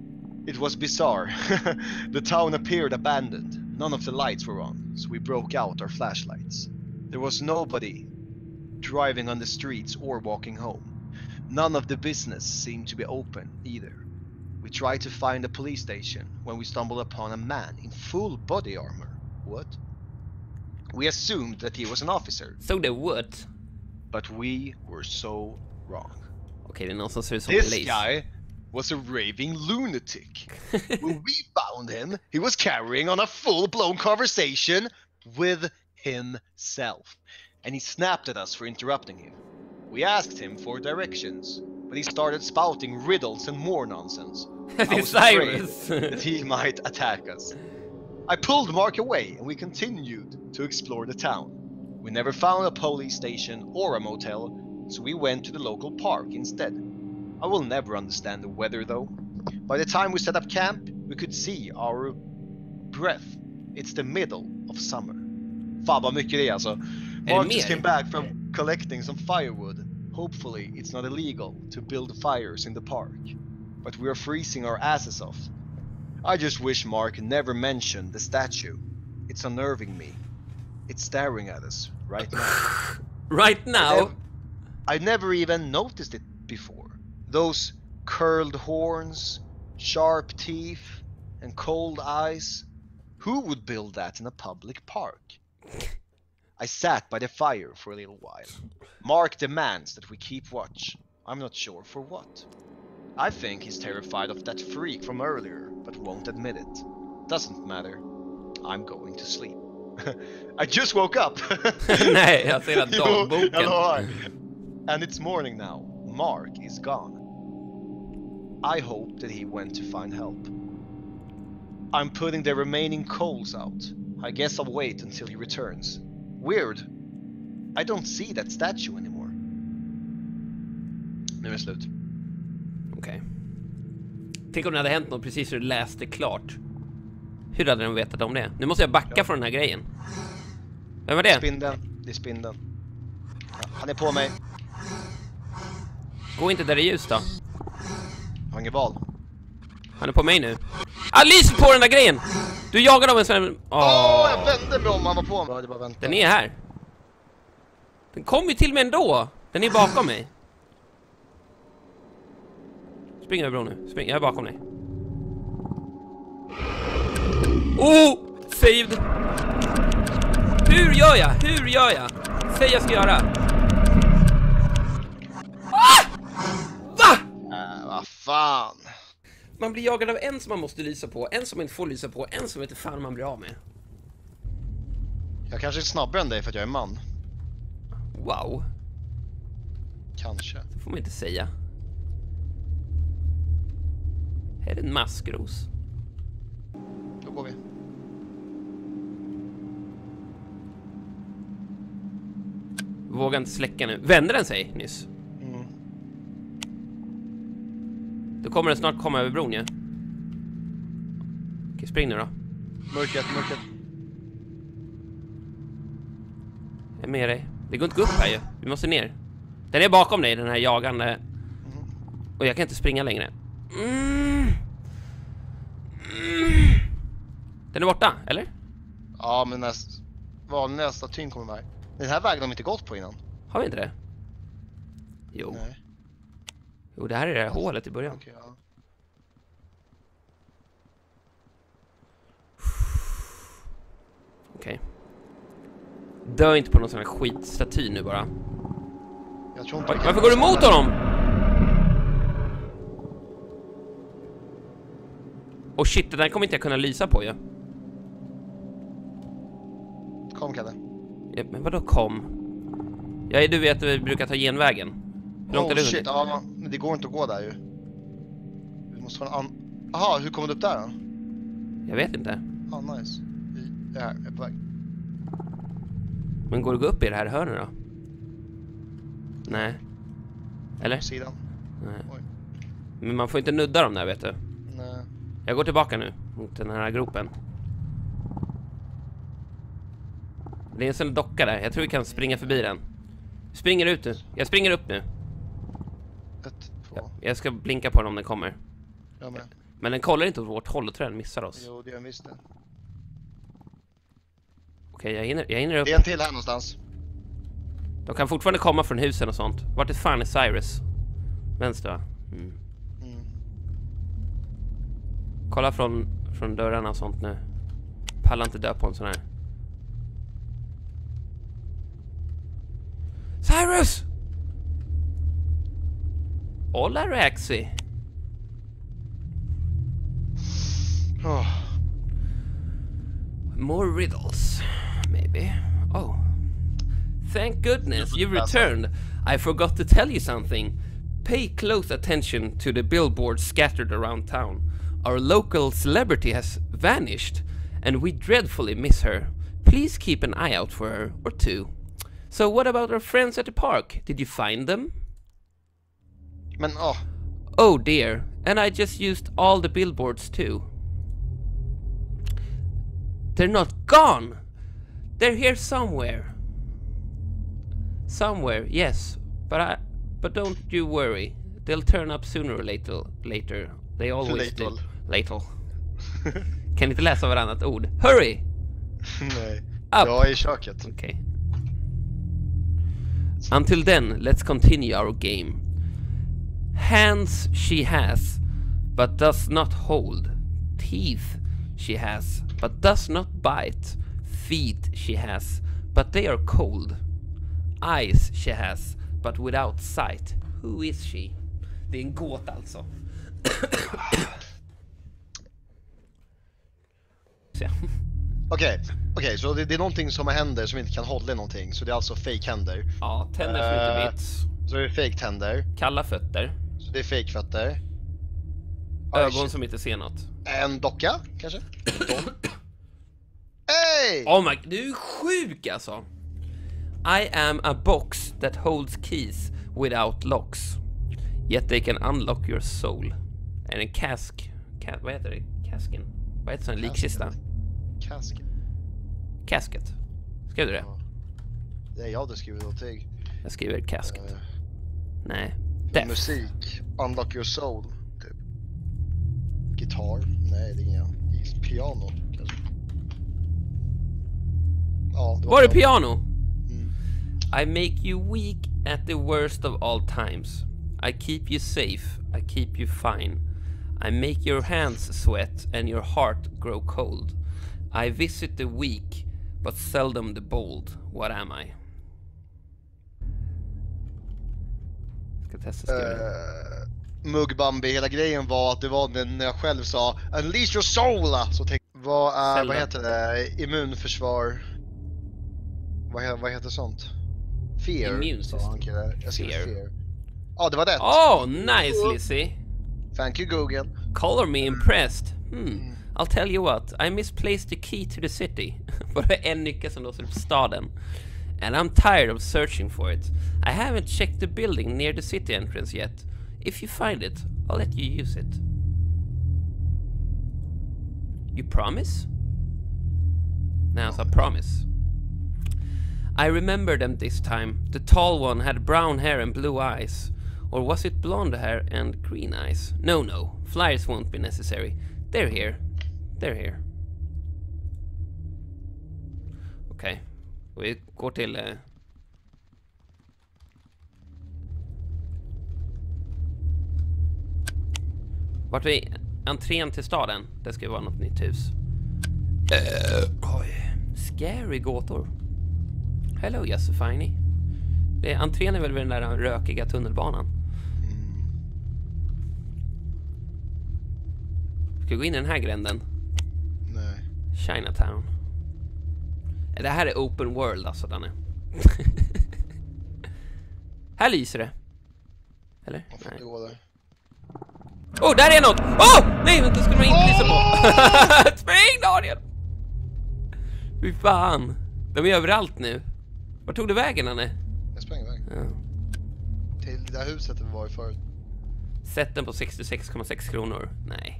Speaker 1: It was bizarre. The town appeared abandoned. None of the lights were on, so we broke out our flashlights. There was nobody driving on the streets or walking home. None of the business seemed to be open either. We tried to find a police station when we stumbled upon a man in full body armor. What? We assumed that he was an officer.
Speaker 2: So they would.
Speaker 1: But we were so wrong.
Speaker 2: Okej, det är någon som ser ut som
Speaker 1: This
Speaker 2: polis.
Speaker 1: guy was a raving lunatic. When we found him, he was carrying on a full-blown conversation with himself. And he snapped at us for interrupting him. We asked him for directions, but he started spouting riddles and more nonsense. I was afraid
Speaker 2: Cyrus.
Speaker 1: that he might attack us. I pulled Mark away and we continued to explore the town. We never found a police station or a motel, so we went to the local park instead. I will never understand the weather though. By the time we set up camp, we could see our breath. It's the middle of summer. Fan vad mycket det är alltså. Mark just came back from collecting some firewood. Hopefully it's not illegal to build fires in the park. But we are freezing our asses off. I just wish Mark never mentioned the statue. It's unnerving me. It's staring at us right now.
Speaker 2: Right now?
Speaker 1: I never even noticed it before. Those curled horns, sharp teeth, and cold eyes. Who would build that in a public park? I sat by the fire for a little while. Mark demands that we keep watch. I'm not sure for what. I think he's terrified of that freak from earlier, but won't admit it. Doesn't matter. I'm going to sleep. I just woke up!
Speaker 2: Nej, jag ser att dagboken.
Speaker 1: And it's morning now. Mark is gone. I hope that he went to find help. I'm putting the remaining coals out. I guess I'll wait until he returns. Weird. I don't see that statue anymore. Nu är det slut.
Speaker 2: Okej. Tänk om det hade hänt något precis när du läste klart. Hur hade de vetat om det? Nu måste jag backa från den här grejen. Vem var det?
Speaker 1: Spindeln. Det är spindeln. Han är på mig.
Speaker 2: Gå inte där det är ljus då.
Speaker 1: Jag har ingen val.
Speaker 2: Han är på mig nu. Ah, lys på den där grejen! Du jagade av en sån...
Speaker 1: Åh, jag vände mig om han var på mig. Det bara vänta.
Speaker 2: Den är här. Den kom ju till mig ändå. Den är bakom mig. Spring över bron nu. Spring, jag är bakom dig. Oh! Saved! Hur gör jag? Hur gör jag? Säg jag ska göra. Ah! Va?
Speaker 1: Vad fan?
Speaker 2: Man blir jagad av en som man måste lysa på, en som man inte får lysa på, en som inte fan man blir av med.
Speaker 1: Jag kanske är snabbare än dig för att jag är man.
Speaker 2: Wow.
Speaker 1: Kanske.
Speaker 2: Det får man inte säga. Här är en maskros.
Speaker 1: Då går vi.
Speaker 2: Vågar inte släcka nu. Vände den sig nyss?
Speaker 1: Mm.
Speaker 2: Då kommer den snart komma över bron, ja. Okej, spring nu då.
Speaker 1: Mörkret.
Speaker 2: Jag är med dig. Det går inte att gå upp här ju. Vi måste ner. Den är bakom dig, den här jagande. Och jag kan inte springa längre. Den är borta, eller?
Speaker 1: Ja, men vanliga statyn kommer med. Den här vägen har vi inte gått på innan.
Speaker 2: Har vi inte det? Jo.
Speaker 1: Nej.
Speaker 2: Jo, det här är det här hålet i början.
Speaker 1: Okej, ja.
Speaker 2: Okej. Dö inte på någon sån här skitstaty nu bara.
Speaker 1: Jag tror inte
Speaker 2: Varför går du emot honom? Oh shit, det där kommer inte jag kunna lysa på ju.
Speaker 1: Kom, Kalle.
Speaker 2: Ja, men vadå kom? Ja, du vet att vi brukar ta genvägen. Hur långt är du?
Speaker 1: Shit, ja, men det går inte att gå där ju. Vi måste ha en Aha, hur kommer du upp där då?
Speaker 2: Jag vet inte.
Speaker 1: Nice. Jag är på väg.
Speaker 2: Men går det att gå upp i det här hörnet då? Nej. Eller?
Speaker 1: På sidan.
Speaker 2: Nej.
Speaker 1: Oj.
Speaker 2: Men man får inte nudda dem där, vet du.
Speaker 1: Nej.
Speaker 2: Jag går tillbaka nu mot den här gropen. Det är en sån docka där. Jag tror vi kan springa förbi den. Springer ut nu. Jag springer upp nu.
Speaker 1: 1, 2.
Speaker 2: Jag ska blinka på den om den kommer.
Speaker 1: Jag med.
Speaker 2: Men den kollar inte åt vårt håll, och tror den missar oss.
Speaker 1: Jo, det gör visst det.
Speaker 2: Okej, jag hinner upp.
Speaker 1: Det är en till här någonstans.
Speaker 2: De kan fortfarande komma från husen och sånt. Vart är fan är Cyrus? Vänster, va? Mm. Kolla från dörrarna och sånt nu. Pallar inte dö på en sån här. Cyrus! Hola, Raxi.
Speaker 1: Oh.
Speaker 2: More riddles, maybe. Oh. Thank goodness you returned. I forgot to tell you something. Pay close attention to the billboards scattered around town. Our local celebrity has vanished, and we dreadfully miss her. Please keep an eye out for her, or two. So what about our friends at the park? Did you find them?
Speaker 1: Men,
Speaker 2: Oh dear, and I just used all the billboards too. They're not gone! They're here somewhere. Somewhere, yes. But don't you worry. They'll turn up sooner or later. They always do. Later. Kan inte läsa varannat ord. Hurry!
Speaker 1: Nej.
Speaker 2: Up!
Speaker 1: Jag är i köket.
Speaker 2: Okay. Until then, let's continue our game. Hands she has, but does not hold. Teeth she has, but does not bite. Feet she has, but they are cold. Eyes she has, but without sight. Who is she? Det är en gåta alltså.
Speaker 1: Okej, så det är någonting som händer som inte kan hålla i någonting. Så det är alltså fake händer.
Speaker 2: Ja, tänder för lite bits.
Speaker 1: Så det är fake tänder.
Speaker 2: Kalla fötter.
Speaker 1: Så det är fake fötter.
Speaker 2: Ögon som inte ser något.
Speaker 1: En docka, kanske? Hey!
Speaker 2: Oh my, du är sjuk alltså. I am a box that holds keys without locks. Yet they can unlock your soul. And en vad heter det? Casken. Vad heter det? En likkista? Casket. Skrev du det?
Speaker 1: Ja. Det är jag hade skrivit någonting.
Speaker 2: Jag skriver casket. Nej.
Speaker 1: Musik. Unlock your soul. Typ. Gitarr. Nej, det är inga. Piano kanske. Ja,
Speaker 2: var det piano? I make you weak at the worst of all times. I keep you safe. I keep you fine. I make your hands sweat and your heart grow cold. I visit the weak, but seldom the bold. What am I? Ska testa skriva.
Speaker 1: Mugbambi, hela grejen var att det var när jag själv sa Unleash your soul! Så tänkte vad heter det? Immunförsvar. Vad heter sånt? Fear.
Speaker 2: Immunsystem.
Speaker 1: Jag skrev fear. Ja, det var det.
Speaker 2: Oh, nice, Lizzie.
Speaker 1: Thank you, Google.
Speaker 2: Color me impressed. I'll tell you what, I misplaced the key to the city. Bara en nyckel som låser upp staden. And I'm tired of searching for it. I haven't checked the building near the city entrance yet. If you find it, I'll let you use it. You promise? No, I promise. I remember them this time. The tall one had brown hair and blue eyes. Or was it blonde hair and green eyes? No. Flyers won't be necessary. They're here. Okej. Vi går till... Vart vi... Entrén till staden. Det ska ju vara något nytt hus. Oj. Scary gåtor. Hello, Josephine. Entrén är väl vid den där rökiga tunnelbanan. Ska vi gå in i den här gränden?
Speaker 1: Nej.
Speaker 2: Chinatown. Det här är open world alltså, Danne. Här lyser det. Eller? Nej. Där är något! Nej, vänta, skulle man inte lysa på. Spring, Daniel! Fy fan. De är överallt nu. Var tog du vägen, Danne?
Speaker 1: Jag sprang iväg.
Speaker 2: Ja.
Speaker 1: Till det där huset vi var i förut.
Speaker 2: Sätt den på 66,6 kronor. Nej.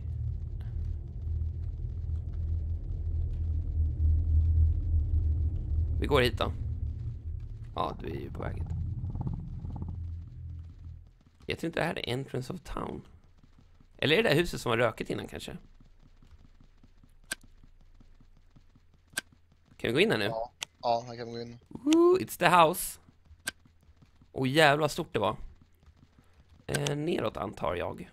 Speaker 2: Vi går hit då. Ja, du är ju på väg hit. Jag tror inte det här är entrance of town. Eller är det där huset som var rökigt innan kanske? Kan vi gå in här nu?
Speaker 1: Ja, här kan vi gå in.
Speaker 2: It's the house. Och jävlar vad stort det var. Neråt antar jag.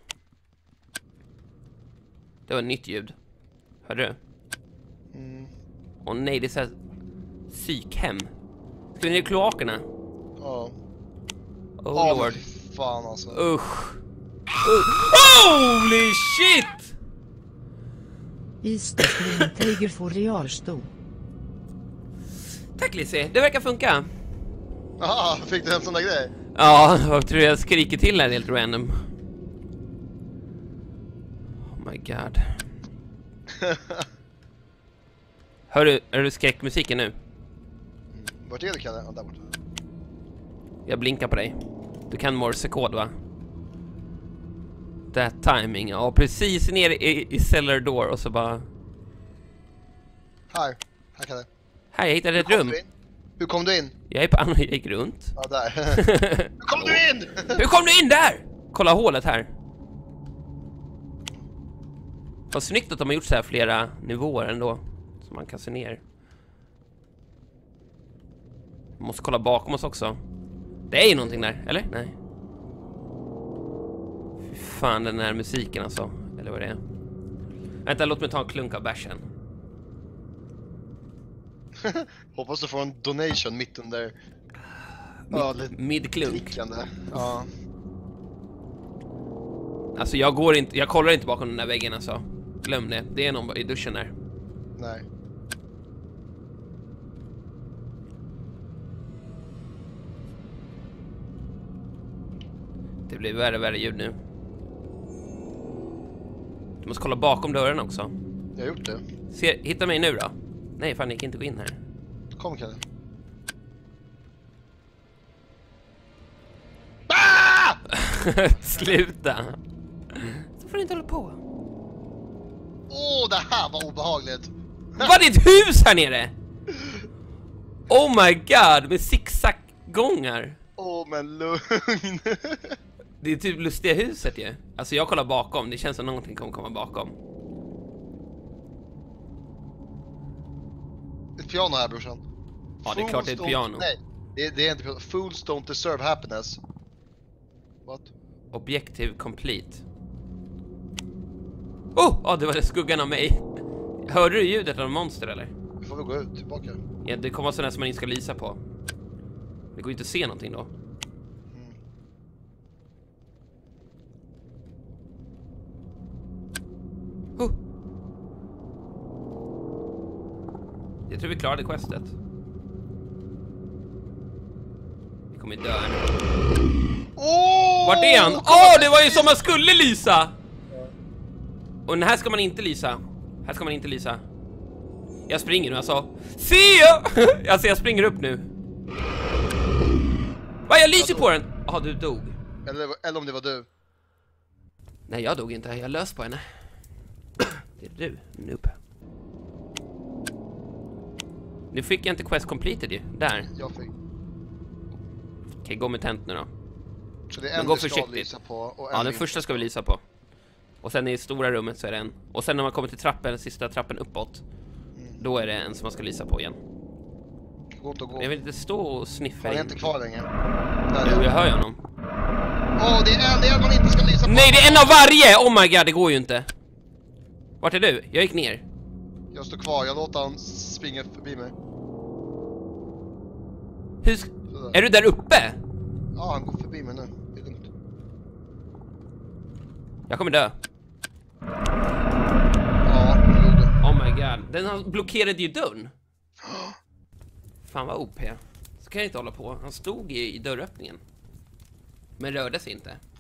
Speaker 2: Det var ett nytt ljud. Hörde du? Och nej, det är så här psykhem. Ska vi ner i kloakerna?
Speaker 1: Ja.
Speaker 2: Oh lord.
Speaker 1: Fan alltså.
Speaker 2: Usch. Holy shit!
Speaker 4: Isterskrivinteiger får realstor.
Speaker 2: Tack Lizzie, det verkar funka.
Speaker 1: Aha, fick du en sån där grej?
Speaker 2: Ja, jag tror jag skriker till här helt random. Oh my god. Hör du skräckmusiken nu?
Speaker 1: Vart är du, Kalle? Ja, där borta.
Speaker 2: Jag blinkar på dig. Du kan morsekod, va? That timing. Ja, precis ner i cellar door och så bara...
Speaker 1: Här Kalle.
Speaker 2: Här, jag hittade ett rum.
Speaker 1: Hur kom du in?
Speaker 2: Jag är på andra, jag gick runt.
Speaker 1: Ja, där. Hur kom du in?
Speaker 2: Hur kom du in där? Kolla hålet här. Vad snyggt att de har gjort så här flera nivåer ändå. Så man kan se ner. Man måste kolla bakom oss också. Det är ju någonting där, eller? Nej. Fy fan, den här musiken alltså. Eller vad det är. Vänta, låt mig ta en klunk av bärsen.
Speaker 1: Hoppas du får en donation mitt under.
Speaker 2: Midklunk.
Speaker 1: Drickande. Ja.
Speaker 2: Alltså jag kollar inte bakom den där väggen alltså. Glöm det. Det är någon i duschen där.
Speaker 1: Nej.
Speaker 2: Det blir värre ljud nu. Du måste kolla bakom dörren också.
Speaker 1: Jag har gjort det.
Speaker 2: Hitta mig nu då. Nej, fan, jag kan inte gå in här.
Speaker 1: Kom, Kalle.
Speaker 2: Sluta. Så får du inte hålla på.
Speaker 1: Det här var obehagligt.
Speaker 2: Var det ett hus här nere? Oh my god, med zigzag-gångar.
Speaker 1: Men lugn.
Speaker 2: Det är typ lustiga huset ju. Alltså jag kollar bakom, det känns som någonting kommer komma bakom.
Speaker 1: Ett piano här, brorsan.
Speaker 2: Ja, det är klart det är ett piano.
Speaker 1: Nej, det är inte piano. Fools don't deserve happiness. What?
Speaker 2: Objective complete. Det var det skuggan av mig. Hörde du ljudet av monster eller?
Speaker 1: Vi får väl gå ut, tillbaka.
Speaker 2: Ja, det kommer sådana som man inte ska lysa på. Det går inte att se någonting då. Jag tror vi klarade questet. Vi kommer dö här. Vart är han? Det var ju som man skulle lysa! Och den här ska man inte lysa. Här ska man inte lysa. Jag springer nu alltså. Se jag! Alltså jag springer upp nu. Vad, jag lyser på den! Du dog.
Speaker 1: Eller om det var du.
Speaker 2: Nej, jag dog inte. Jag lös på henne. Det är du, noob. Nu fick jag inte quest completed ju. Där.
Speaker 1: Jag fick.
Speaker 2: Okej, gå med tent nu då.
Speaker 1: Så det är en
Speaker 2: gå
Speaker 1: du ska
Speaker 2: försiktigt.
Speaker 1: lysa på och
Speaker 2: Ja, den första ska vi lysa på. Och sen i stora rummet så är det en. Och sen när man kommer till trappen, den sista trappen uppåt, då är det en som man ska lysa på igen.
Speaker 1: Gå.
Speaker 2: Jag vill inte stå och sniffa in.
Speaker 1: Han är inte kvar längre.
Speaker 2: Jo, jag hör ju honom.
Speaker 1: Det är en man inte ska lysa på.
Speaker 2: Nej, det är en av varje! Oh my god, det går ju inte. Vart är du? Jag gick ner.
Speaker 1: Jag står kvar, jag låter han springa förbi mig.
Speaker 2: Är du där uppe?
Speaker 1: Ja, han går förbi mig nu. Det är lugnt.
Speaker 2: Jag kommer dö.
Speaker 1: Ja, det är det.
Speaker 2: Oh my god. Den blockerade ju dörren. Fan vad OP. Så kan jag inte hålla på. Han stod i dörröppningen. Men rörde sig inte.